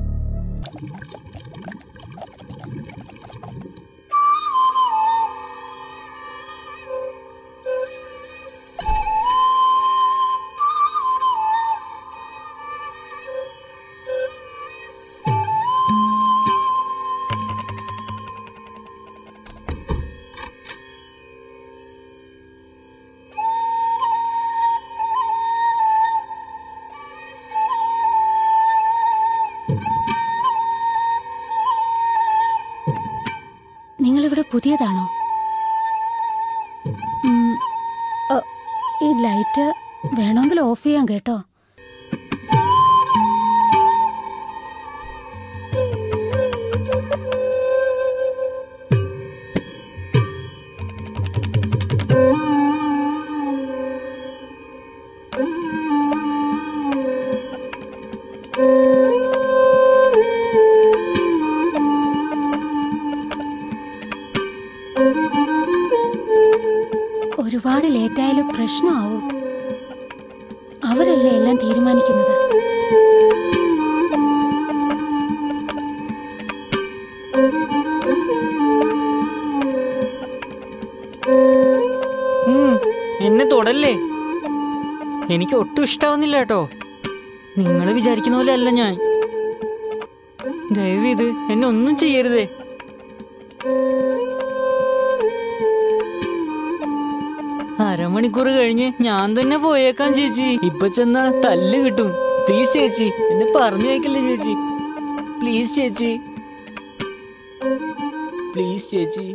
നിങ്ങളിവിടെ പുതിയതാണോ? ഈ ലൈറ്റ് വേണമെങ്കിൽ ഓഫ് ചെയ്യാം കേട്ടോ. ഒരുപാട് ലേറ്റായാലും പ്രശ്നമാവും. അവരല്ലേ എല്ലാം തീരുമാനിക്കുന്നത്. എന്നെ തൊടല്ലേ. എനിക്ക് ഒട്ടും ഇഷ്ടാവുന്നില്ല കേട്ടോ. നിങ്ങൾ വിചാരിക്കുന്ന പോലെ അല്ല ഞാൻ. ദയവ് എന്നെ ഒന്നും ചെയ്യരുതേ. അരമണിക്കൂർ കഴിഞ്ഞ് ഞാൻ തന്നെ പോയേക്കാം ചേച്ചി. ഇപ്പൊ ചെന്നാ തല്ല് കിട്ടും. പ്ലീസ് ചേച്ചി, എന്നെ പറഞ്ഞു കേക്കല്ലേ ചേച്ചി. പ്ലീസ് ചേച്ചി, പ്ലീസ് ചേച്ചി.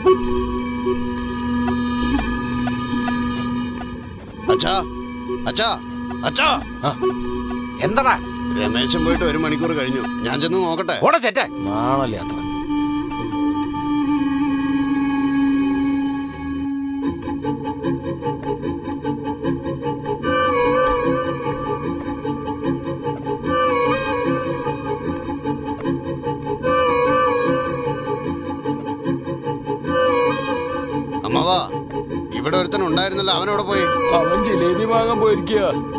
അച്ഛാ അച്ഛാ അച്ഛാ, എന്താടാ? രമേശൻ പോയിട്ട് 1 മണിക്കൂർ കഴിഞ്ഞു. ഞാൻ ചെന്ന് നോക്കട്ടെ. ഓടെ ചേട്ടാ, നാളല്ലാത്തവൻ. അമ്മവാ, ഇവിടെ ഒരുത്തൻ ഉണ്ടായിരുന്നല്ലോ, അവനവിടെ പോയി? അവൻ ജിലേബി വാങ്ങാൻ പോയിരിക്കുക.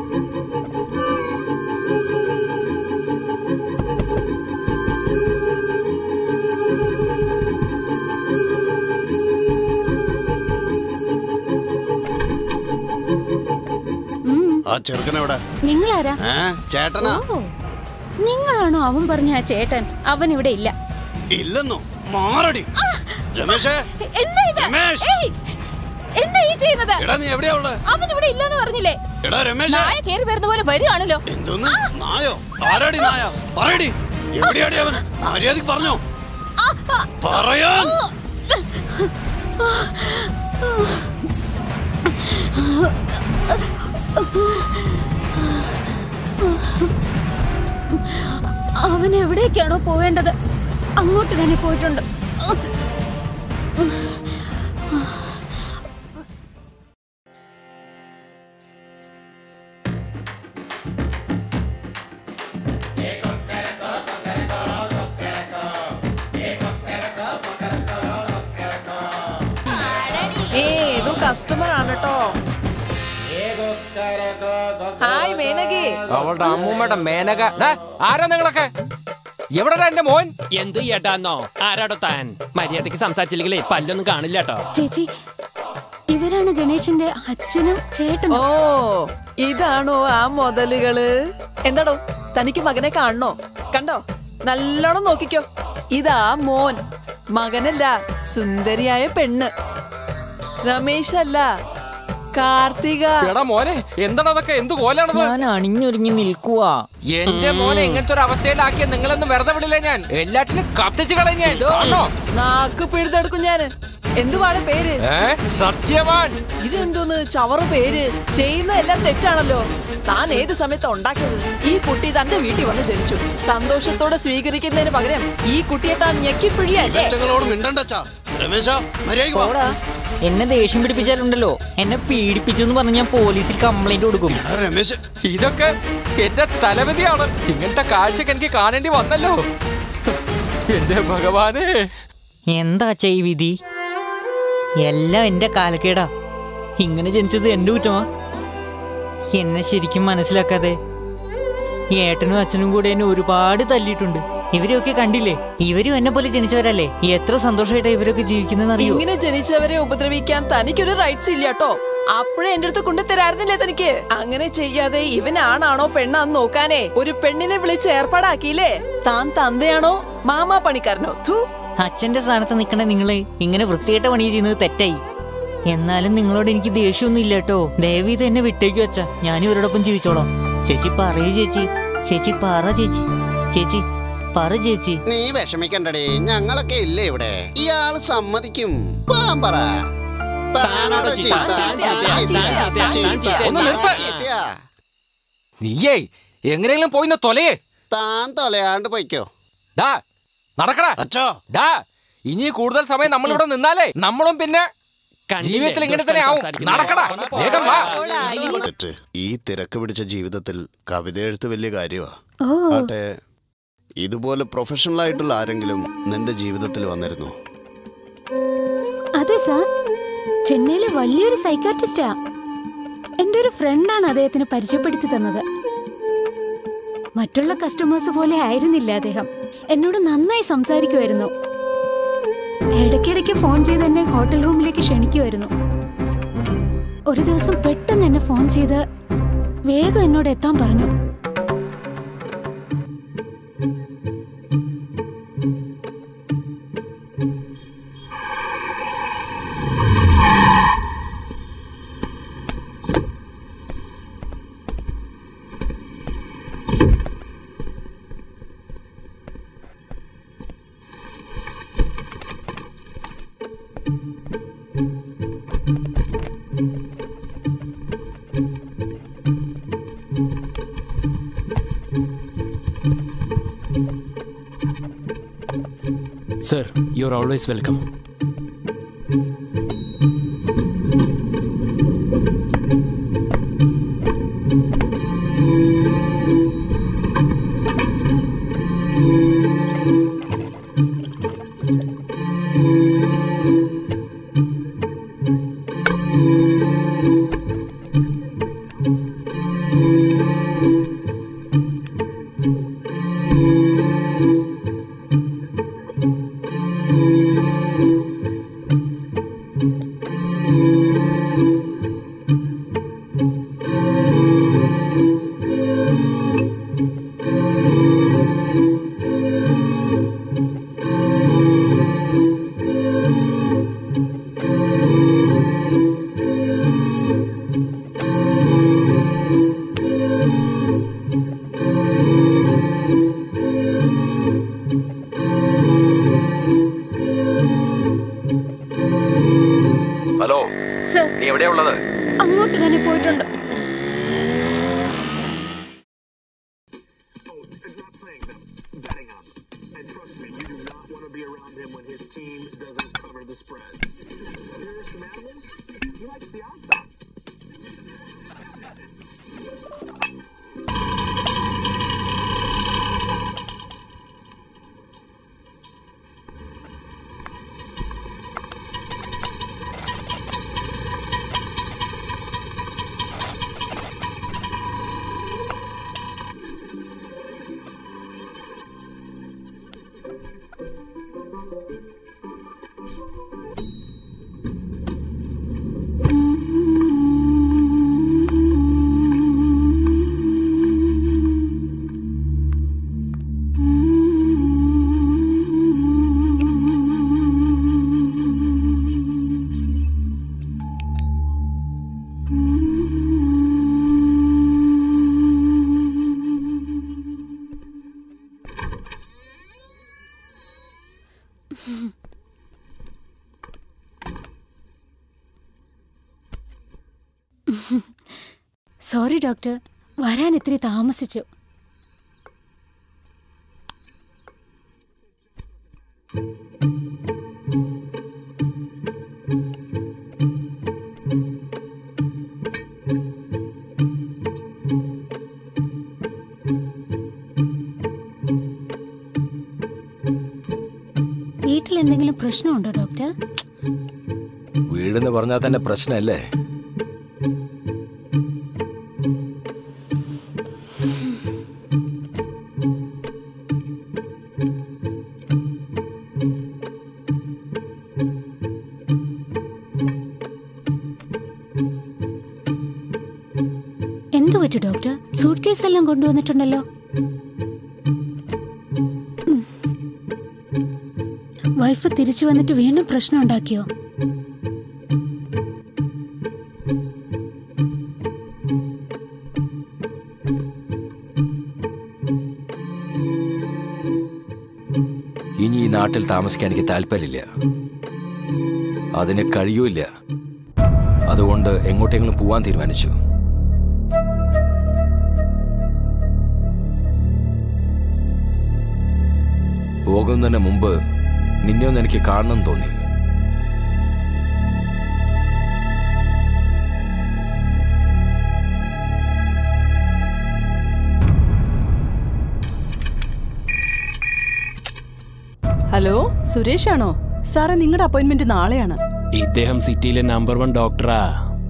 ആ ചെറുക്കനെവിടെ? നിങ്ങളാരാ? ചേട്ടനാ? നിങ്ങളാണോ അവൻ പറഞ്ഞ ആ ചേട്ടൻ? അവൻ ഇവിടെ ഇല്ല. ഇല്ലെന്നോ? മാറടി രമേശേ. എന്താ ഈ ചെയ്യുന്നത്? എടാ, നീ എവിടെയാ ഉള്ളത്? അവൻ ഇവിടെ ഇല്ലെന്ന് പറഞ്ഞില്ലേ? എടാ രമേശേ, നായ കേറി വരുന്ന പോലെ വരികയാണല്ലോ. എന്തോന്ന് നായോ? ആരാടി നായ? പറയടി, എവിടെയാടി അവൻ? മര്യാദക്ക് പറഞ്ഞോ. പറയാൻ. അവൻ എവിടേക്കാണോ പോവേണ്ടത് അങ്ങോട്ട് തന്നെ പോയിട്ടുണ്ട്. ഏതോ കസ്റ്റമർ ആണ് കേട്ടോ. ഹായ് മേനകി. അവളുടെ അമ്മൂമ്മയുടെ മേനക. ആരാ നിങ്ങളൊക്കെ? എവിടെ എന്റെ മോൻ? എന്ത് ഏട്ടാന്നോ? ആരാടോ താൻ? മര്യാദക്ക് സംസാരിച്ചില്ലെങ്കിലേ പല്ലൊന്നും കാണില്ല കേട്ടോ. ചേച്ചി, ഇവരാണ് ഗണേശന്റെ അച്ഛനും ചേട്ടനും. ഓ, ഇതാണോ ആ മുതലുകള്? എന്താടോ, തനിക്ക് മകനെ കാണണോ? കണ്ടോ, നല്ലോണം നോക്കിക്കോ. ഇതാ മോൻ. മകനല്ല, സുന്ദരിയായ പെണ്ണ്. രമേശ് അല്ല, കാർത്തിക. എടാ മോനെ, എന്താണ് അതൊക്കെ? എന്ത് കോലാണത്? ഞാൻ അണിഞ്ഞൊരുങ്ങി നിൽക്കുവാ. എന്റെ മോനെ ഇങ്ങനത്തെ ഒരു അവസ്ഥയിലാക്കിയ നിങ്ങളൊന്നും വെറുതെ വിടില്ല ഞാൻ. എല്ലാറ്റിനും കത്തിച്ചു കളഞ്ഞ. നാക്ക് പിഴുതെടുക്കും ഞാന്. എന്തുവാണ് പേര്? സത്യവാൻ. ഇതെന്തോന്ന് ചവറ് പേര്? ചെയ്യുന്ന എല്ലാം തെറ്റാണല്ലോ. താൻ ഏത് സമയത്ത് ഉണ്ടാക്കിയത്? ഈ കുട്ടി തന്റെ വീട്ടിൽ വന്ന് ജനിച്ചു. സന്തോഷത്തോടെ സ്വീകരിക്കുന്നതിന് പകരം ഈ കുട്ടിയെ താൻ ഞെക്കിപ്പിഴിയല്ലേ? എന്നെ ദേഷ്യം പിടിപ്പിച്ചാലുണ്ടല്ലോ, എന്നെ പീഡിപ്പിച്ചു എന്ന് പറഞ്ഞ് ഞാൻ പോലീസിൽ കംപ്ലൈന്റ് കൊടുക്കും. ഇതൊക്കെ എന്റെ തലവിധിയാണ്. ഇങ്ങനത്തെ കാഴ്ചക്ക് എനിക്ക് കാണേണ്ടി വന്നല്ലോ. എന്റെ ഭഗവാനെ, എന്താ ഈ വിധി? എല്ലാം എന്റെ കാലക്കേടാ. ഇങ്ങനെ ജനിച്ചത് എന്റെ കുറ്റമാ. എന്നെ ശരിക്കും മനസ്സിലാക്കാതെ ഏട്ടനും അച്ഛനും കൂടെ എന്നെ ഒരുപാട് തല്ലിയിട്ടുണ്ട്. ഇവരെയൊക്കെ കണ്ടില്ലേ? ഇവരും എന്നെ പോലെ ജനിച്ചവരല്ലേ? എത്ര സന്തോഷമായിട്ടാ ഇവരൊക്കെ ജീവിക്കുന്നറിയോ? ഇങ്ങനെ ജനിച്ചവരെ ഉപദ്രവിക്കാൻ തനിക്കൊരു റൈറ്റ്സ് ഇല്ല കേട്ടോ. അപ്പോഴേ എന്റെ അടുത്ത് കൊണ്ടുതരാറുന്നില്ലേ തനിക്ക്? അങ്ങനെ ചെയ്യാതെ ഇവനാണാണോ പെണ്ണാന്ന് നോക്കാനേ ഒരു പെണ്ണിനെ വിളിച്ച് ഏർപ്പാടാക്കിയില്ലേ? താൻ തന്തയാണോ മാമാ പണിക്കാരനോ? അച്ഛന്റെ സ്ഥാനത്ത് നിൽക്കണ നിങ്ങള് ഇങ്ങനെ വൃത്തികെട്ട പണി ചെയ്യുന്നത് തെറ്റായി. എന്നാലും നിങ്ങളോട് എനിക്ക് ദേഷ്യമൊന്നും ഇല്ല കേട്ടോ. ദയവീത് എന്നെ വിട്ടേക്കു അച്ഛാ. ഞാൻ ഇവരോടൊപ്പം ജീവിച്ചോളാം. ചേച്ചി പറയൂ ചേച്ചി. ചേച്ചി പറ ചേച്ചി. ചേച്ചി പറ ചേച്ചി. നീ വിഷമിക്കണ്ടേ, ഞങ്ങളൊക്കെ ഇല്ലേ ഇവിടെ. ഇയാള് സമ്മതിക്കും. പറ. നീയേ എങ്ങനെയെങ്കിലും പോയി തൊലയേ. താൻ തൊലയാണ്ട് പോയിക്കോ. നടക്കടാ അച്ഛോ. ഇനി കൂടുതൽ സമയം നമ്മളിവിടെ നിന്നാലേ നമ്മളും പിന്നെ ജീവിതത്തിൽ ഇങ്ങനെ തന്നെ ആവും. നടക്കടാ, വേഗം വാ. ഈ തിരക്ക് പിടിച്ച ജീവിതത്തിൽ കവിത എഴുത്ത് വലിയ കാര്യമാ. ആട്ടെ, ഇതുപോലെ പ്രൊഫഷണൽ ആയിട്ടുള്ള ആരെങ്കിലും നിന്റെ ജീവിതത്തിൽ വന്നിരുന്നു? അതെ സാർ, ചെന്നൈയിലെ വലിയൊരു സൈക്കാട്രിസ്റ്റാ. എന്റെ ഒരു ഫ്രണ്ടാണ് അദ്ദേഹത്തിന് പരിചയപ്പെടുത്തി തന്നത്. മറ്റുള്ള കസ്റ്റമേഴ്സ് പോലെ ആയിരുന്നില്ല അദ്ദേഹം. എന്നോട് നന്നായി സംസാരിക്കുമായിരുന്നു. ഇടയ്ക്കിടയ്ക്ക് ഫോൺ ചെയ്ത് എന്നെ ഹോട്ടൽ റൂമിലേക്ക് ക്ഷണിക്കുമായിരുന്നു. ഒരു ദിവസം പെട്ടെന്ന് എന്നെ ഫോൺ ചെയ്ത് വേഗം എന്നോട് എത്താൻ പറഞ്ഞു. Sir, you are always welcome. Hello, നീ എവിടെയാ ഉള്ളത്? അങ്ങോട്ട് തന്നെ പോയിട്ടുണ്ട്. സോറി ഡോക്ടർ, വരാൻ ഇത്തിരി താമസിച്ചു. വീട്ടിൽ എന്തെങ്കിലും പ്രശ്നമുണ്ടോ ഡോക്ടർ? വീടെന്ന് പറഞ്ഞാൽ തന്നെ പ്രശ്നമല്ലേ? എന്തു പറ്റു ഡോക്ടർ? സൂട്ട് കേസ് എല്ലാം കൊണ്ടുവന്നിട്ടുണ്ടല്ലോ. വൈഫ് തിരിച്ചു വന്നിട്ട് വീണ്ടും പ്രശ്നം ഉണ്ടാക്കിയോ? ഇനി ഈ നാട്ടിൽ താമസിക്കാൻ എനിക്ക് താല്പര്യമില്ല, അതിന് കഴിയൂല. അതുകൊണ്ട് എങ്ങോട്ടെങ്കിലും പോവാൻ തീരുമാനിച്ചു. പോകുന്നതിന് മുമ്പ് നിന്നെ ഒന്ന് എനിക്ക് കാണണം തോന്നി. ഹലോ, സുരേഷ് ആണോ? സാറേ, നിങ്ങളുടെ അപ്പോയിന്റ്മെന്റ് നാളെയാണ്. ഇദ്ദേഹം സിറ്റിയിലെ നമ്പർ 1 ഡോക്ടറാ.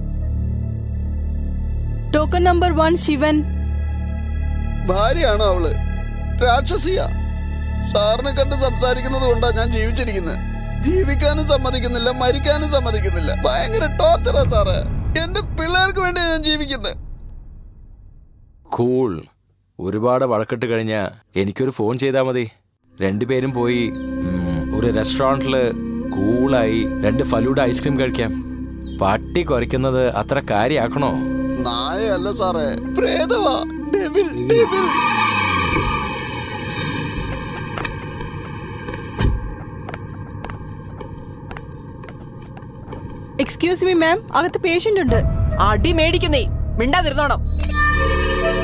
Token number 1 Shivan. ഭാര്യയാണോ അവള്? രാക്ഷസിയ. സാറിനെ കണ്ട് സംസാരിക്കുന്നത് കൊണ്ടാ ഞാൻ ജീവിച്ചിരിക്കുന്നത്. ജീവിക്കാനും സമ്മതിക്കുന്നില്ല, മരിക്കാനും സമ്മതിക്കുന്നില്ല. ഭയങ്കര ടോർച്ചറാ സാറ്. എന്റെ പിള്ളേർക്ക് വേണ്ടി ഞാൻ ജീവിക്കുന്നത്. കൂൾ. ഒരുപാട് വഴക്കിട്ട് കഴിഞ്ഞാ എനിക്കൊരു ഫോൺ ചെയ്താൽ മതി. രണ്ടുപേരും പോയി ഒരു റെസ്റ്റോറൻറ്റില് കൂളായി 2 ഫലൂഡ ഐസ്ക്രീം കഴിക്കാം. പട്ടി കുറയ്ക്കുന്നത് അത്ര കാര്യമാക്കണോ? നായയല്ല സാറേ, പ്രേതവാ. Devil, devil. Excuse me ma'am, അകത്ത് പേഷ്യന്റ് ഉണ്ട്. അടി മേടിക്കുന്നേ, മിണ്ടാതിരുന്നോണം.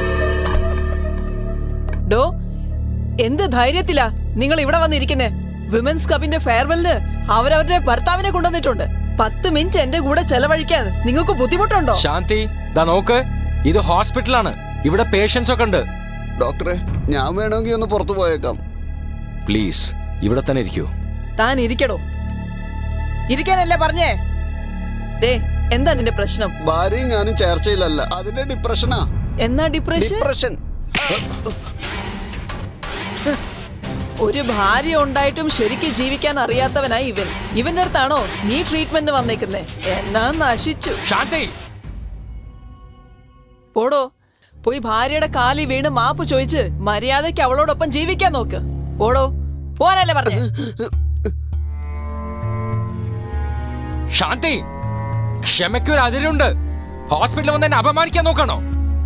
ഡോ, എന്ത് ധൈര്യത്തിലാ നിങ്ങൾ ഇവിടെ വന്നിരിക്കുന്നേ? വിമൻസ് കപ്പിന്റെ ഫെയർവെല്ലിന് അവരവരുടെ ഭർത്താവിനെ കൊണ്ടുവന്നിട്ടുണ്ട്. 10 മിനിറ്റ് എന്റെ കൂടെ ചെലവഴിക്കാൻ നിങ്ങൾക്ക് ബുദ്ധിമുട്ടുണ്ടോ? ശാന്തി, ദാ നോക്ക്, ഇത് ഹോസ്പിറ്റലാണ്. ഇവിടെ പേഷ്യൻസ് ഒക്കെ ഉണ്ട്. ഡോക്ടറെ, ഞാൻ വേണമെങ്കിൽ ഒന്ന് പുറത്തു പോയേക്കാം. പ്ലീസ്, ഇവിടെ തന്നെ ഇരിക്കൂ. താൻ ഇരിക്കടോ. ഇരിക്കാനല്ലേ പറഞ്ഞേ? എന്താ നിന്റെ പ്രശ്നം? ഭാര്യയും ഞാനും ചേർച്ചയിലല്ല, അതിന്റെ ഡിപ്രഷനാ. എന്നാ ഡിപ്രഷൻ? ഒരു ഭാര്യ ഉണ്ടായിട്ടും ശരിക്കും ജീവിക്കാൻ അറിയാത്തവനായി ഇവന്റെ അടുത്താണോ നീ ട്രീറ്റ്മെന്റ് വന്നേക്കുന്നേ? എന്നാ നശിച്ചു. ശാന്തി, പോടോ, പോയി ഭാര്യയുടെ കാലിൽ വീണ് മാപ്പ് ചോദിച്ച് മര്യാദയ്ക്ക് അവളോടൊപ്പം ജീവിക്കാൻ നോക്ക്. പോടോ, പോവാനല്ലേ പറഞ്ഞേ? ശാന്തി, ക്ഷമയ്ക്കൊരു അതിരുണ്ട്. ഹോസ്പിറ്റലിൽ വന്ന് എന്നെ അപമാനിക്കാൻ നോക്കണോ?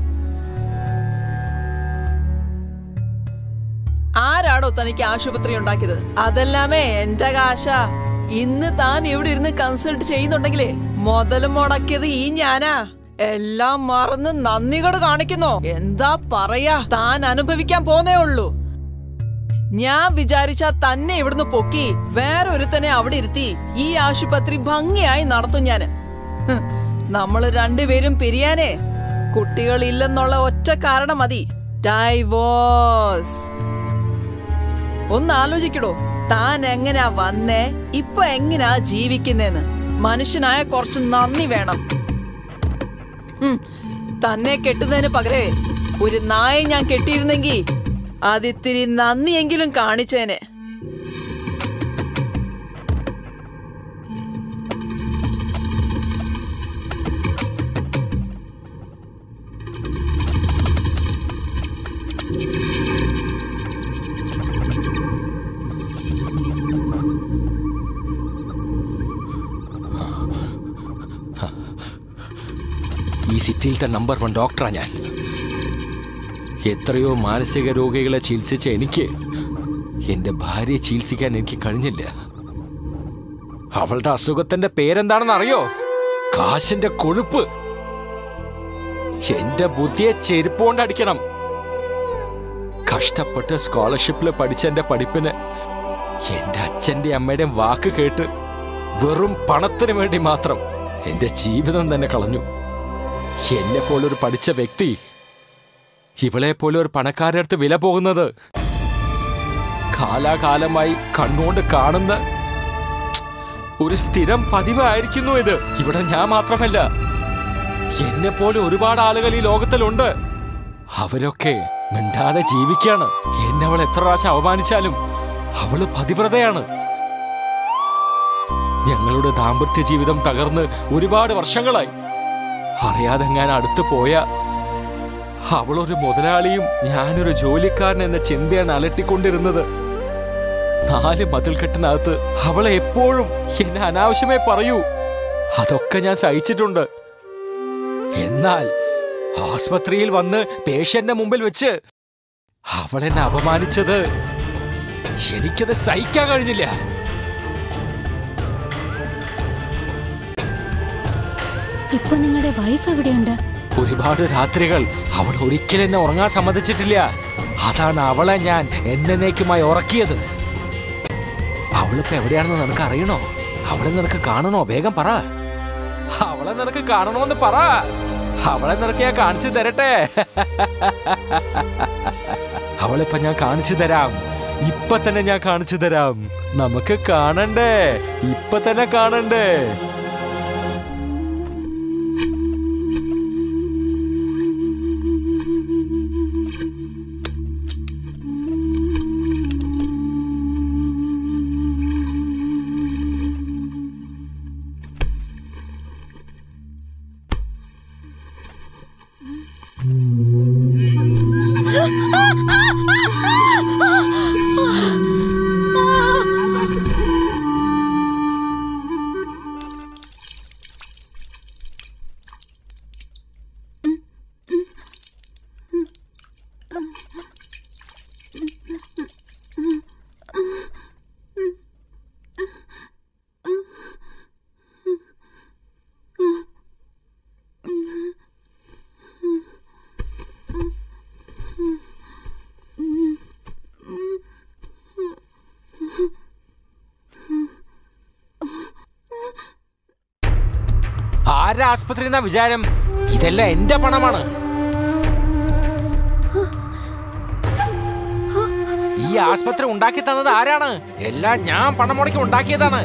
ആരാടോ തനിക്ക് ആശുപത്രി ഉണ്ടാക്കിയത്? അതെല്ലാമേ എന്റെ കാശ. ഇന്ന് താൻ ഇവിടെ ഇരുന്ന് കൺസൾട്ട് ചെയ്യുന്നുണ്ടെങ്കിലേ മുതലും മുടക്കിയത് ഈ ഞാനാ. എല്ലാം മറന്ന് നന്ദികേട് കാണിക്കുന്നോ? എന്താ പറയാ, താൻ അനുഭവിക്കാൻ പോന്നേ ഉള്ളൂ. ഞാൻ വിചാരിച്ചാ തന്നെ ഇവിടുന്ന് പൊക്കി വേറെ ഒരുത്തനെ അവിടെ ഇരുത്തി ഈ ആശുപത്രി ഭംഗിയായി നടത്തും ഞാന്. നമ്മള് രണ്ടുപേരും പിരിയാനേ കുട്ടികളില്ലെന്നുള്ള ഒറ്റ കാരണം മതി. ഡൈവോഴ്സ്. ഒന്ന് ആലോചിക്കടോ, താൻ എങ്ങനാ വന്നേ, ഇപ്പൊ എങ്ങനാ ജീവിക്കുന്നേന്ന്. മനുഷ്യനായ കുറച്ച് നന്ദി വേണം. തന്നെ കെട്ടുന്നതിന് പകരേ ഒരു നായെ ഞാൻ കെട്ടിയിരുന്നെങ്കി അതിത്തിരി നന്ദിയെങ്കിലും കാണിച്ചേനെ. ഈ സിറ്റിയിലത്തെ നമ്പർ 1 ഡോക്ടറാ ഞാൻ. എത്രയോ മാനസിക രോഗികളെ ചികിത്സിച്ച എനിക്ക് എന്റെ ഭാര്യയെ ചികിത്സിക്കാൻ എനിക്ക് കഴിഞ്ഞില്ല. അവളുടെ അസുഖത്തിന്റെ പേരെന്താണെന്ന് അറിയോ? കാശിന്റെ കൊഴുപ്പ്. എന്റെ ബുദ്ധിയെ ചെരുപ്പ് കൊണ്ട് അടിക്കണം. കഷ്ടപ്പെട്ട് സ്കോളർഷിപ്പിൽ പഠിച്ച എന്റെ പഠിപ്പിന് എന്റെ അച്ഛന്റെ അമ്മയുടെയും വാക്ക് കേട്ട് വെറും പണത്തിന് വേണ്ടി മാത്രം എന്റെ ജീവിതം തന്നെ കളഞ്ഞു. എന്നെ പോലൊരു പഠിച്ച വ്യക്തി ഇവളെ പോലെ ഒരു പണക്കാരുടെ അടുത്ത് വില പോകുന്നത് കാലാകാലമായി കണ്ണുകൊണ്ട് കാണുന്ന ഒരു സ്ഥിരം പതിവായിരിക്കുന്നു ഇത്. ഇവിടെ ഞാൻ മാത്രമല്ല, എന്നെ പോലെ ഒരുപാട് ആളുകൾ ഈ ലോകത്തിലുണ്ട്. അവരൊക്കെ മിണ്ടാതെ ജീവിക്കാണ്. എന്നെ അവൾ എത്ര പ്രാവശ്യം അവമാനിച്ചാലും അവള് പതിവ്രതയാണ്. ഞങ്ങളുടെ ദാമ്പത്യ ജീവിതം തകർന്ന് ഒരുപാട് വർഷങ്ങളായി. അറിയാതെ ഞാൻ അടുത്ത് പോയ അവളൊരു മുതലാളിയും ഞാനൊരു ജോലിക്കാരൻ എന്ന ചിന്തയാണ് അലട്ടിക്കൊണ്ടിരുന്നത്. 4 മതിൽക്കെട്ടിനകത്ത് അവളെ എപ്പോഴും എന്നെ അനാവശ്യമേ പറയൂ. അതൊക്കെ ഞാൻ സഹിച്ചിട്ടുണ്ട്. എന്നാൽ ആസ്പത്രിയിൽ വന്ന് പേഷ്യന്റെ മുമ്പിൽ വെച്ച് അവളെന്നെ അപമാനിച്ചത് എനിക്കത് സഹിക്കാൻ കഴിഞ്ഞില്ല. ഇപ്പൊ നിങ്ങളുടെ വൈഫ് എവിടെയുണ്ട്? ഒരുപാട് രാത്രികൾ അവൾ ഒരിക്കലും എന്നെ ഉറങ്ങാൻ സമ്മതിച്ചിട്ടില്ല. അതാണ് അവളെ ഞാൻ എന്നേക്കുമായി ഉറക്കിയത്. അവളിപ്പോ എവിടെയാണെന്ന് നിനക്ക് അറിയണോ? അവളെ നിനക്ക് കാണണോ? വേഗം പറ. അവളെ നിനക്ക് കാണണോന്ന് പറ. അവളെ നിനക്ക് ഞാൻ കാണിച്ചു തരട്ടെ. അവളിപ്പോ ഞാൻ കാണിച്ചു തരാം. ഇപ്പൊ തന്നെ ഞാൻ കാണിച്ചു തരാം. നമുക്ക് കാണണ്ടേ? ഇപ്പൊ തന്നെ കാണണ്ടേ? ആരുടെ ആസ്പത്രി എന്നാ വിചാരം? ഇതെല്ലാം എന്റെ പണമാണ്. ഈ ആസ്പത്രി ഉണ്ടാക്കി തന്നത് ആരാണ്? എല്ലാം ഞാൻ പണം മുടക്കി ഉണ്ടാക്കിയതാണ്.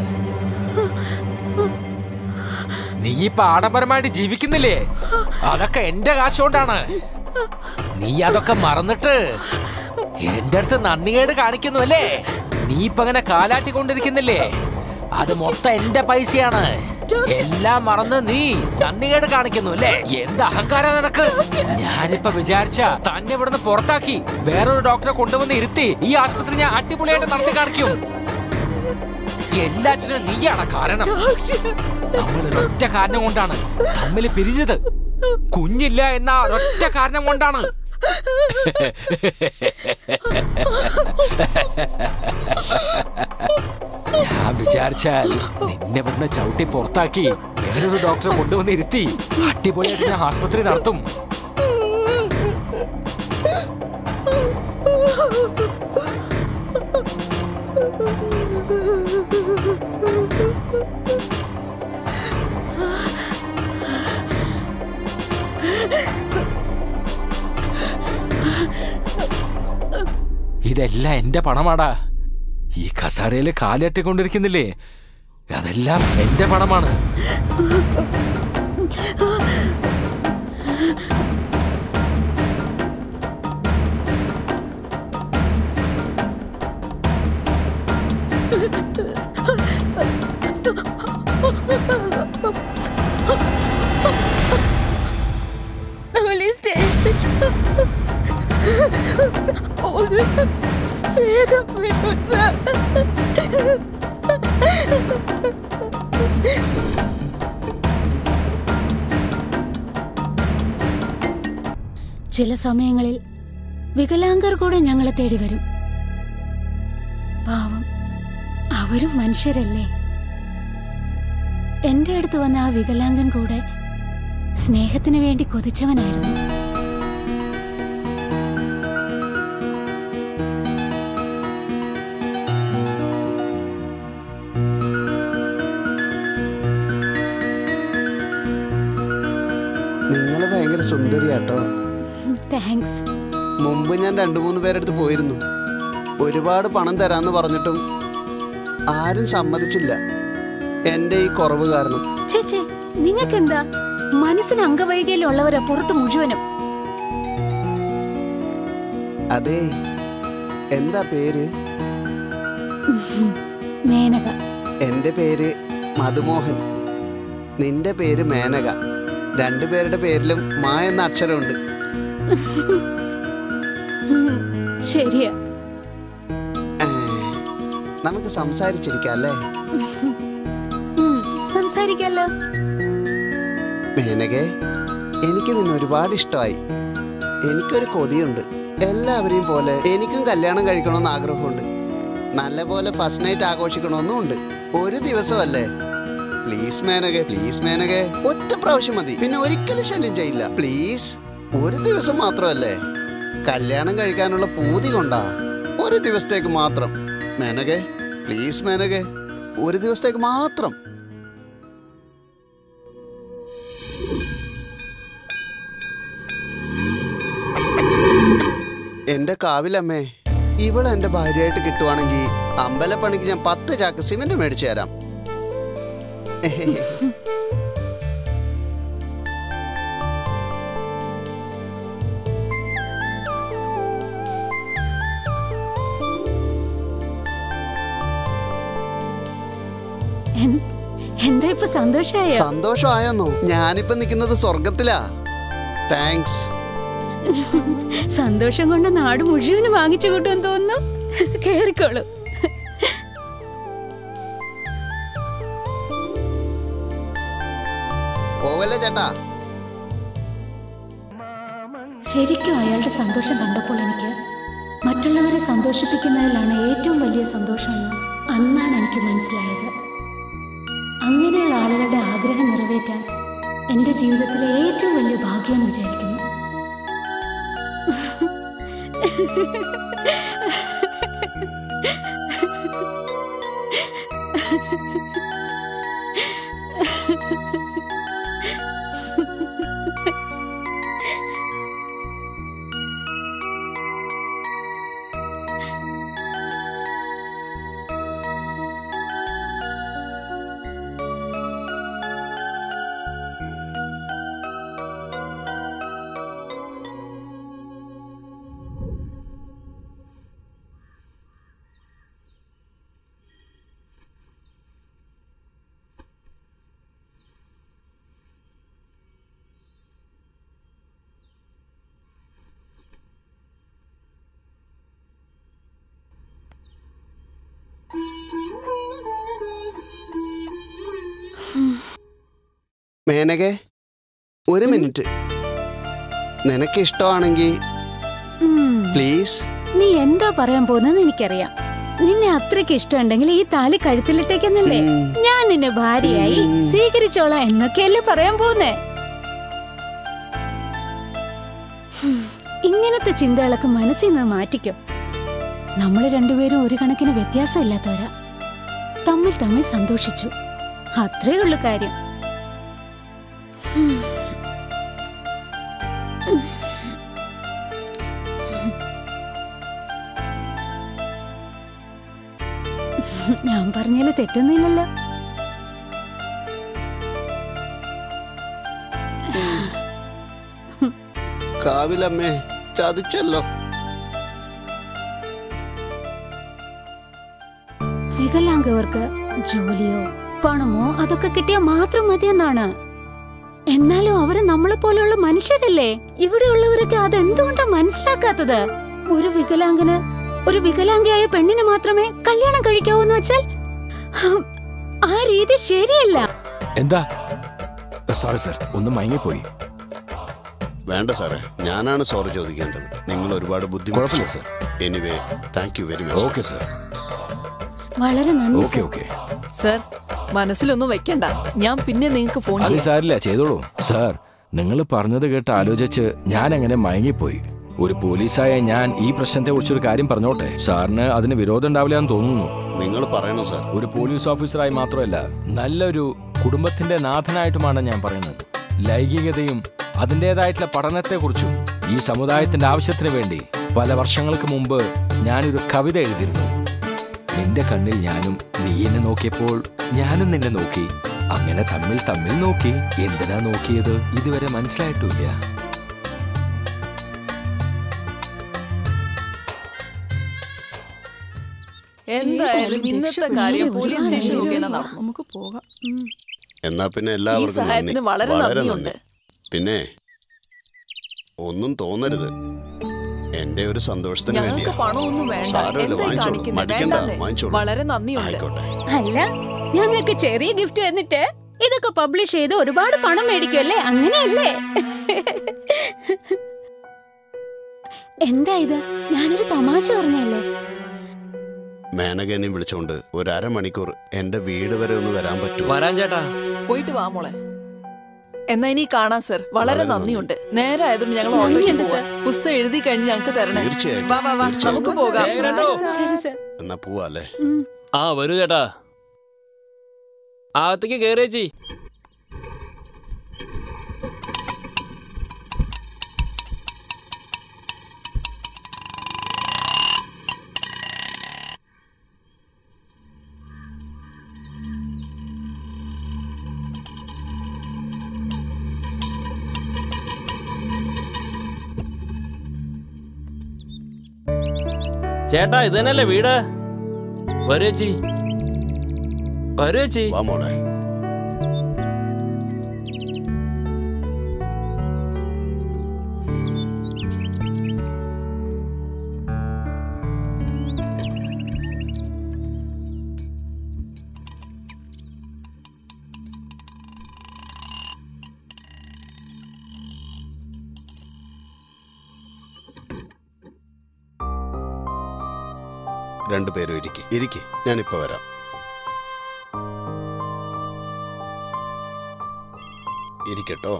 നീ ഇപ്പൊ ആഡംബരമായിട്ട് ജീവിക്കുന്നില്ലേ? അതൊക്കെ എന്റെ കാശുകൊണ്ടാണ്. നീ അതൊക്കെ മറന്നിട്ട് എന്റെ അടുത്ത് നന്ദികേട് കാണിക്കുന്നു അല്ലേ? നീ ഇപ്പൊ അങ്ങനെ കാലാട്ടിക്കൊണ്ടിരിക്കുന്നില്ലേ? അത് മൊത്തം എന്റെ പൈസയാണ്. എല്ലാം മറന്ന് നീ നന്ദികേട് കാണിക്കുന്നു അല്ലേ? എന്ത് അഹങ്കാരം നിനക്ക്! ഞാനിപ്പോ വിചാരിച്ച തന്നെ ഇവിടുന്ന് പുറത്താക്കി വേറൊരു ഡോക്ടറെ കൊണ്ടുവന്ന് ഇരുത്തി ഈ ആസ്പത്രി ഞാൻ അടിപൊളിയായിട്ട് നടത്തി കാണിക്കും. എല്ലാറ്റിനും നീയാണ് കാരണം. നമ്മൾ ഒരൊറ്റ കാരണം കൊണ്ടാണ് തമ്മിൽ പിരിഞ്ഞത്. കുഞ്ഞില്ല എന്ന ഒരൊറ്റ കാരണം കൊണ്ടാണ്. ഞാൻ വിചാരിച്ചാൽ നിന്നെ ഇവിടുന്ന് ചവിട്ടി പുറത്താക്കി വേറൊരു ഡോക്ടറെ കൊണ്ടുവന്ന് ഇരുത്തി അടിപൊളിയായിട്ട് ഞാൻ ആസ്പത്രി നടത്തും. ഇതെല്ലാം എന്റെ പണമാടാ. ഈ കസാരയില് കാലിട്ടിക്കൊണ്ടിരിക്കുന്നില്ലേ? അതെല്ലാം എന്റെ പണമാണ്. ചില സമയങ്ങളിൽ വികലാംഗർ കൂടെ ഞങ്ങളെ തേടി വരും. പാവം, അവരും മനുഷ്യരല്ലേ. എന്റെ അടുത്ത് വന്ന ആ വികലാംഗൻ കൂടെ സ്നേഹത്തിന് വേണ്ടി കൊതിച്ചവനായിരുന്നു. നിങ്ങള് ഭയങ്കര സുന്ദരിയാട്ടോ. താങ്ക്സ്. മുമ്പ് ഞാൻ 2-3 പേരെടുത്ത് പോയിരുന്നു. ഒരുപാട് പണം തരാന്ന് പറഞ്ഞിട്ടും ആരും സമ്മതിച്ചില്ല, എന്റെ ഈ കുറവ് കാരണം. ചേച്ചേ, നിങ്ങൾക്കെന്താ? മനസ്സിന് അംഗവൈകല്യമുള്ളവരാ പുറത്ത് മുഴുവനും. അതെ, എന്താ പേര്? മേനക. എന്റെ പേര് മധുമോഹൻ. നിന്റെ പേര് മേനക. 2 പേരുടെ പേരിലും മാ എന്ന അക്ഷരമുണ്ട്. ശരിയാ. നമുക്ക് സംസാരിച്ചിരിക്കാം അല്ലേ? സംസാരിക്കാലോ. മേനകെ, എനിക്ക് നിന്നെ ഒരുപാട് ഇഷ്ടമായി. എനിക്കൊരു കൊതിയുണ്ട്. എല്ലാവരെയും പോലെ എനിക്കും കല്യാണം കഴിക്കണമെന്ന് ആഗ്രഹമുണ്ട്. നല്ലപോലെ ഫസ്റ്റ് നൈറ്റ് ആഘോഷിക്കണമെന്നും ഉണ്ട്. ഒരു ദിവസമല്ലേ? പ്ലീസ് മേനകെ, പ്ലീസ് മേനകെ, ഒറ്റ പ്രാവശ്യം മതി. പിന്നെ ഒരിക്കലും ശല്യം ചെയ്യില്ല. പ്ലീസ്, ഒരു ദിവസം മാത്രമല്ലേ? കല്യാണം കഴിക്കാനുള്ള പൂതി കൊണ്ടാ. ഒരു ദിവസത്തേക്ക് മാത്രം മേനകെ, പ്ലീസ് മേനകെ, ഒരു ദിവസത്തേക്ക് മാത്രം. എന്റെ കാവിലമ്മേ, ഇവളെ എന്റെ ഭാര്യയായിട്ട് കിട്ടുവാണെങ്കിൽ അമ്പലപ്പണിക്ക് ഞാൻ 10 ചാക്ക് സിമെന്റ് മേടിച്ചു തരാം. എന്താ ഇപ്പൊ സന്തോഷായോ? സന്തോഷമായോന്നോ? ഞാനിപ്പോ നിൽക്കുന്നത് സ്വർഗത്തിലാ. താങ്ക്സ്. സന്തോഷം കൊണ്ട് നാട് മുഴുവനും വാങ്ങിച്ചു കൂട്ടുമെന്ന് തോന്നുന്നു. കേറിക്കോളൂ. പോവല്ലേ ചേട്ടാ? ശരിക്കും അയാളുടെ സന്തോഷം കണ്ടപ്പോൾ എനിക്ക് മറ്റുള്ളവരെ സന്തോഷിപ്പിക്കുന്നതിലാണ് ഏറ്റവും വലിയ സന്തോഷമെന്ന് അന്നാണ് എനിക്ക് മനസ്സിലായത്. അങ്ങനെയുള്ള ആളുകളുടെ ആഗ്രഹം നിറവേറ്റാൻ എൻ്റെ ജീവിതത്തിലെ ഏറ്റവും വലിയ ഭാഗ്യമെന്ന് വിചാരിക്കുന്നു. മേനകെ, ഒരു മിനിറ്റ്. നിനക്ക് ഇഷ്ടമാണെങ്കിൽ പ്ലീസ്. നീ എന്താ പറയാൻ പോകുന്നത് എനിക്കറിയാം. നിന്നെ അത്രയ്ക്ക് ഇഷ്ടമുണ്ടെങ്കിൽ ഈ താലി കഴുത്തിലിട്ടേക്കെന്നല്ലേ ഞാൻ നിന്നെ ഭാര്യയായി സ്വീകരിച്ചോളാം എന്നൊക്കെയല്ലേ പറയാൻ പോകുന്നേ. ഇങ്ങനത്തെ ചിന്തകളൊക്കെ മനസ്സിൽ നിന്ന് മാറ്റിക്കോ. നമ്മൾ രണ്ടുപേരും ഒരു കണക്കിന് വ്യത്യാസമില്ലാത്തവരാ. തമ്മിൽ തമ്മിൽ സന്തോഷിച്ചു, അത്രേ ഉള്ളു കാര്യം. ഞാൻ പറഞ്ഞാല് തെറ്റൊന്നുമില്ലല്ലോ. കാവിലമ്മേ, ചതിച്ചല്ലോ. വികലാംഗവർക്ക് ജോലിയോ പണമോ അതൊക്കെ കിട്ടിയാൽ മാത്രം മതിയെന്നാണ്. എന്നാലും അവര് നമ്മളെ പോലെയുള്ള മനുഷ്യരല്ലേ. ഇവിടെ ഉള്ളവരൊക്കെ അതെന്തുകൊണ്ടാ മനസ്സിലാക്കാത്തത്? ഒരു വികലാംഗയായ പെണ്ണിന് മാത്രമേ കല്യാണം കഴിക്കാവൂന്ന് വെച്ചാൽ ആ രീതി ശരിയല്ല. എന്താ? സോറി സർ, ഒന്ന് മയങ്ങിപ്പോയി. വേണ്ട സാറേ, ഞാനാണ് സോറി ചോദിക്കേണ്ടത്. നിങ്ങൾ ഒരുപാട് ബുദ്ധിമുട്ടില്ല sir. Anyway, thank you very much. Okay sir. വളരെ നന്ദി. ഓക്കെ ഓക്കെ സർ, മനസ്സിലൊന്നും വെക്കണ്ട, ഞാൻ പിന്നെ നിങ്ങൾക്ക് ഫോൺ അത് ചെയ്യാം. സാരില്ല, ചെയ്തോളൂ. സാർ, നിങ്ങൾ പറഞ്ഞത് കേട്ട് ആലോചിച്ച് ഞാൻ അങ്ങനെ മയങ്ങിപ്പോയി. ഒരു പോലീസായ ഞാൻ ഈ പ്രശ്നത്തെ കുറിച്ചൊരു കാര്യം പറഞ്ഞോട്ടെ. സാറിന് അതിന് വിരോധം ഉണ്ടാവില്ല എന്ന് തോന്നുന്നു. നിങ്ങൾ പറയണം സാർ. ഒരു പോലീസ് ഓഫീസറായി മാത്രമല്ല, നല്ലൊരു കുടുംബത്തിന്റെ നാഥനായിട്ടുമാണ് ഞാൻ പറയുന്നത്. ലൈംഗികതയും അതിൻ്റെതായിട്ടുള്ള പഠനത്തെക്കുറിച്ചും ഈ സമുദായത്തിന്റെ ആവശ്യത്തിന് വേണ്ടി പല വർഷങ്ങൾക്ക് മുമ്പ് ഞാനൊരു കവിത എഴുതിയിരുന്നു. നിന്റെ കണ്ണിൽ ഞാനും, നീ എന്നെ നോക്കിയപ്പോൾ ഞാനും നിന്നെ നോക്കി, അങ്ങനെ തമ്മിൽ നോക്കി. എന്തിനാ നോക്കിയത് ഇതുവരെ മനസ്സിലായിട്ടില്ല. എന്തായാലും ഇന്നത്തെ കാര്യം പോലീസ് സ്റ്റേഷൻ മുഖേന നടന്നു. നമുക്ക് പോകാം. എന്നാ പിന്നെ ഈ എല്ലാവർക്കും സഹായത്തിന് നന്ദി. വളരെ വളരെ നന്ദിയുണ്ട്. നന്ദി. പിന്നെ ഒന്നും തോന്നരുത്, എന്റെ ഒരു സന്തോഷത്തിന് ഞങ്ങൾക്ക് വേണ്ടിയാ. പണമൊന്നും വേണ്ട. സാരമില്ല, എന്തായി വാങ്ങിച്ചോളൂ. കാണിക്കുന്നെ? മടിക്കണ്ട, വേണ്ടാന്നേ. വാങ്ങിച്ചോളൂ. വളരെ നന്ദിയുണ്ട്. ആയിക്കോട്ടെ. അല്ല, ഞങ്ങൾക്ക് ചെറിയ ഗിഫ്റ്റ് തന്നിട്ട് ഇതൊക്കെ പബ്ലിഷ് ചെയ്ത് ഒരുപാട് പണം മേടിക്കുമല്ലേ? അങ്ങനെയല്ലേ? എന്താ ഇത്? ഞാനൊരു തമാശ പറഞ്ഞല്ലേ. മേനകനെ വിളിച്ചോണ്ട് ഒരു അരമണിക്കൂർ എന്റെ വീട് വരെ ഒന്ന് വരാൻ പറ്റുമോ? വരാൻ ചേട്ടാ. പോയിട്ട് വാ മോളെ. എന്നാ ഇനി കാണാം സർ. വളരെ വളരെ നന്ദിയുണ്ട്. നേരെ ആയതുകൊണ്ട് ഞങ്ങൾ ഓട്ടോയ്ക്ക് പോവാം. പുസ്തകം എഴുതി കഴിഞ്ഞ് ഞങ്ങൾക്ക് തരണേ. തീർച്ചയായിട്ടും, വാ വാ വാ, തീർച്ചയായിട്ടും. നമുക്ക് പോകാം. ശരി സർ. എന്നാ പോവാല്ലേ? ആ വരൂ ചേട്ടാ, അകത്തേക്ക് കേറിയേച്ചി. ചേട്ടാ, ഇത് തന്നെയല്ലേ വീട്? വരൂ ചേച്ചി, വരൂ ചേച്ചി. വാ മോളെ. രണ്ടുപേരും ഇരിക്കെ, ഞാനിപ്പോ വരാം. ഇരിക്കട്ടോ.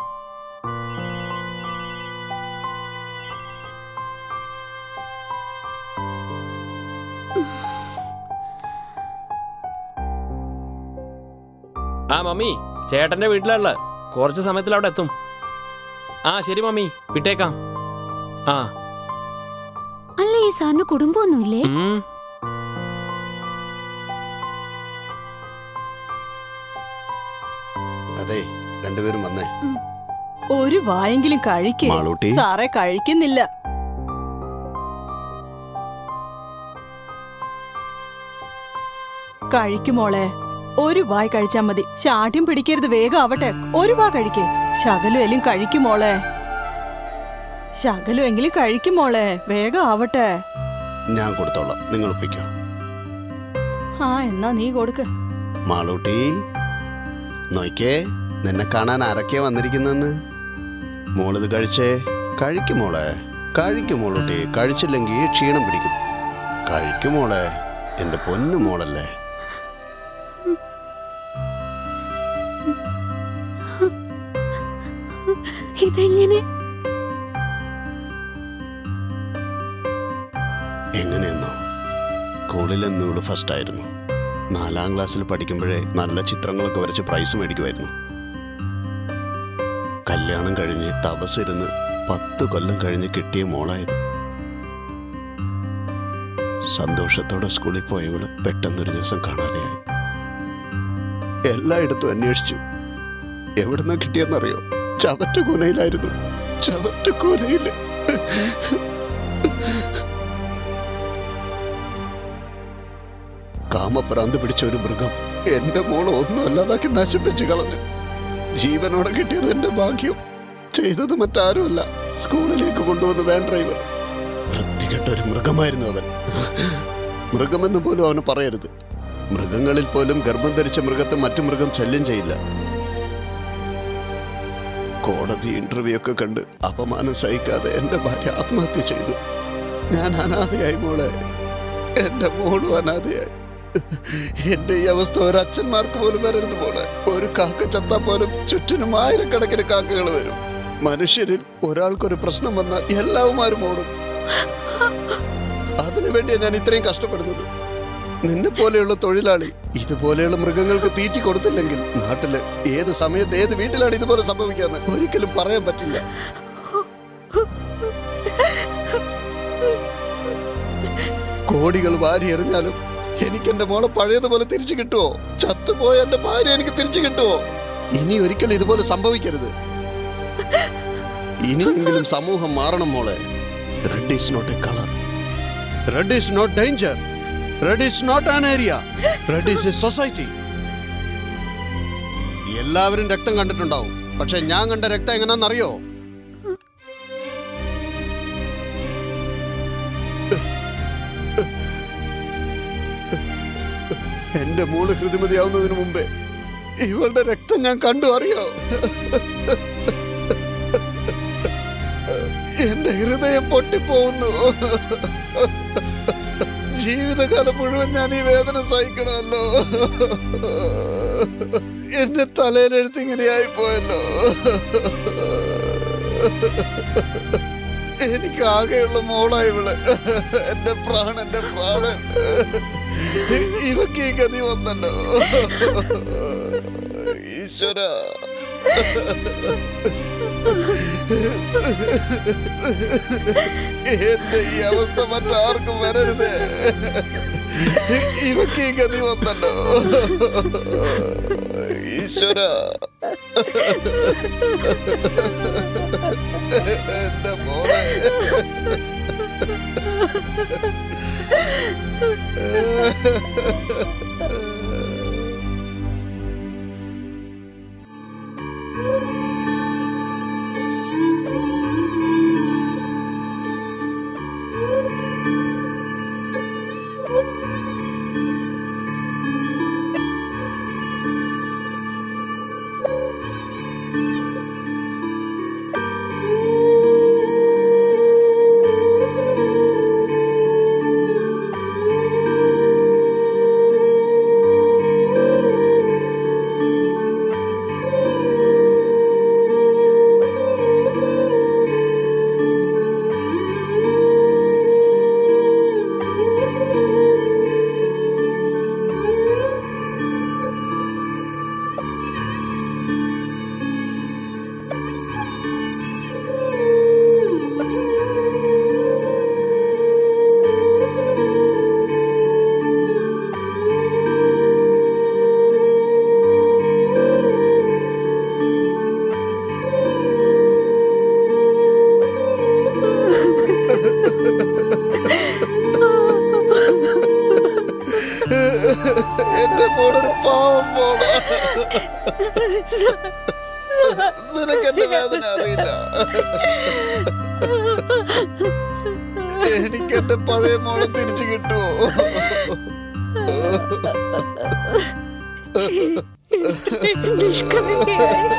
ആ മമ്മി, ചേട്ടന്റെ വീട്ടിലുള്ള കുറച്ച് സമയത്തിൽ അവിടെ എത്തും. ആ ശരി മമ്മി, വിട്ടേക്കാം. ആ അല്ല, ഈ സാറിന് കുടുംബമൊന്നുമില്ലേ? അതെ, രണ്ടുപേരും വന്നേ. ഒരു വായെങ്കിലും കഴിക്കേ. മാളൂട്ടി. സാറേ, കഴിക്കുന്നില്ല. കഴിക്കുമോളെ, ഒരു വായ് കഴിച്ചാ മതി. ശാഠ്യം പിടിക്കരുത്, വേഗം ആവട്ടെ. ഒരു വാ കഴിക്കേ. ശകലും എല്ലാം കഴിക്കുമോളെ. ശകലും എങ്കിലും കഴിക്കുമോളെ, വേഗം ആവട്ടെ. ഞാൻ കൊടുത്തോളാം, നിങ്ങൾ പൊയ്ക്കോ. ആ, എന്നാ നീ കൊടുക്ക്. മാളൂട്ടി, നോക്കേ, നിന്നെ കാണാൻ ആരൊക്കെയാ വന്നിരിക്കുന്നെന്ന്. മോളിത് കഴിച്ചേ. കഴിക്കും മോളെ, കഴിക്കും മോളൂട്ടി. കഴിച്ചില്ലെങ്കിൽ ക്ഷീണം പിടിക്കും. കഴിക്കും മോളെ, എൻ്റെ പൊന്നു മോളല്ലേ. ഇതെങ്ങനെ? എങ്ങനെയെന്നോ, സ്കൂളിലെന്നും ഇവള് ഫസ്റ്റ് ആയിരുന്നു. 4ാം ക്ലാസ്സിൽ പഠിക്കുമ്പോഴേ നല്ല ചിത്രങ്ങളൊക്കെ വരച്ച് പ്രൈസ് മേടിക്കുമായിരുന്നു. കല്യാണം കഴിഞ്ഞ് തപസ്സിരുന്ന് 10 കൊല്ലം കഴിഞ്ഞ് കിട്ടിയ മോളായത്. സന്തോഷത്തോടെ സ്കൂളിൽ പോയവള് പെട്ടെന്നൊരു ദിവസം കാണാതെയായി. എല്ലായിടത്തും അന്വേഷിച്ചു. എവിടുന്നാ കിട്ടിയെന്നറിയോ? ചവറ്റുകൂനയിലായിരുന്നു. ചവറ്റുകൂനയില്. കാമപ്രാന്ത് പിടിച്ച ഒരു മൃഗം എന്റെ മോളെ ഒന്നും അല്ലാതാക്കി നശിപ്പിച്ച് കളഞ്ഞു. ജീവനോടെ കിട്ടിയത് എന്റെ ഭാഗ്യം. ചെയ്തത് മറ്റാരുമല്ല, സ്കൂളിലേക്ക് കൊണ്ടുവന്ന് വാൻ ഡ്രൈവർ. വൃത്തികെട്ട ഒരു മൃഗമായിരുന്നു അവൻ. മൃഗമെന്ന് പോലും അവന് പറയരുത്. മൃഗങ്ങളിൽ പോലും ഗർഭം ധരിച്ച മൃഗത്തെ മറ്റു മൃഗം ശല്യം ചെയ്യില്ല. കോടതി ഇന്റർവ്യൂ ഒക്കെ കണ്ട് അപമാനം സഹിക്കാതെ എന്റെ ഭാര്യ ആത്മഹത്യ ചെയ്തു. ഞാൻ അനാഥയായി മോളെ. എന്റെ മോളും അനാഥയായി. എന്റെ ഈ അവസ്ഥ ഒരച്ഛന്മാർക്ക് പോലും വരരുത് മോളെ. ഒരു കാക്ക ചത്താ പോലും ചുറ്റിനും 1000കണക്കിന് കാക്കകൾ വരും. മനുഷ്യരിൽ ഒരാൾക്കൊരു പ്രശ്നം വന്നാൽ എല്ലാവരും ഓടും. അതിനുവേണ്ടിയാണ് ഞാൻ ഇത്രയും കഷ്ടപ്പെടുന്നത്. നിന്നെ പോലെയുള്ള തൊഴിലാളി ഇതുപോലെയുള്ള മൃഗങ്ങൾക്ക് തീറ്റി കൊടുത്തില്ലെങ്കിൽ നാട്ടില് ഏത് സമയത്ത് ഏത് വീട്ടിലാണ് ഇതുപോലെ സംഭവിക്കാന്ന് ഒരിക്കലും പറയാൻ പറ്റില്ല. കോടികൾ വാരി എറിഞ്ഞാലും എനിക്ക് എന്റെ മോളെ പഴയതുപോലെ തിരിച്ചു കിട്ടുമോ? ചത്തുപോയ എന്റെ ഭാര്യ എനിക്ക് തിരിച്ചു കിട്ടുമോ? ഇനി ഒരിക്കലും ഇതുപോലെ സംഭവിക്കരുത്. ഇനിയെങ്കിലും സമൂഹം മാറണം മോളെ. Red is not a colour. Red is not danger. Red is not an area. Red is a society. എല്ലാവരും രക്തം കണ്ടിട്ടുണ്ടാവും. പക്ഷെ ഞാൻ കണ്ട രക്തം എങ്ങനെയാണെന്നറിയോ? എന്റെ മോള് ഹൃതിമതിയാവുന്നതിന് മുമ്പേ ഇവളുടെ രക്തം ഞാൻ കണ്ടു. അറിയോ? എന്റെ ഹൃദയം പൊട്ടിപ്പോകുന്നു. ജീവിതകാലം മുഴുവൻ ഞാൻ ഈ വേദന സഹിക്കണമല്ലോ. എന്റെ തലയിലെഴുത്ത് ഇങ്ങനെയായി പോയല്ലോ. എനിക്ക് ആകെയുള്ള മോളായി ഇവള്. എന്റെ പ്രാണൻ. ഇവക്ക് ഈ ഗതി വന്നല്ലോ. ഈശ്വര, എന്റെ ഈ അവസ്ഥ മറ്റാർക്കും വരരുത്. ഇവക്ക് ഈ ഗതി വന്നല്ലോ. ഈശ്വര, എന്റെ മോളെ. എന്റെ മോളൊരു പാവം മോള. നിനക്ക് എന്റെ വേദന അറിയില്ല. എനിക്ക് എന്റെ പഴയ മോളെ തിരിച്ചു കിട്ടുമോ? നിഷ്കളങ്കയായി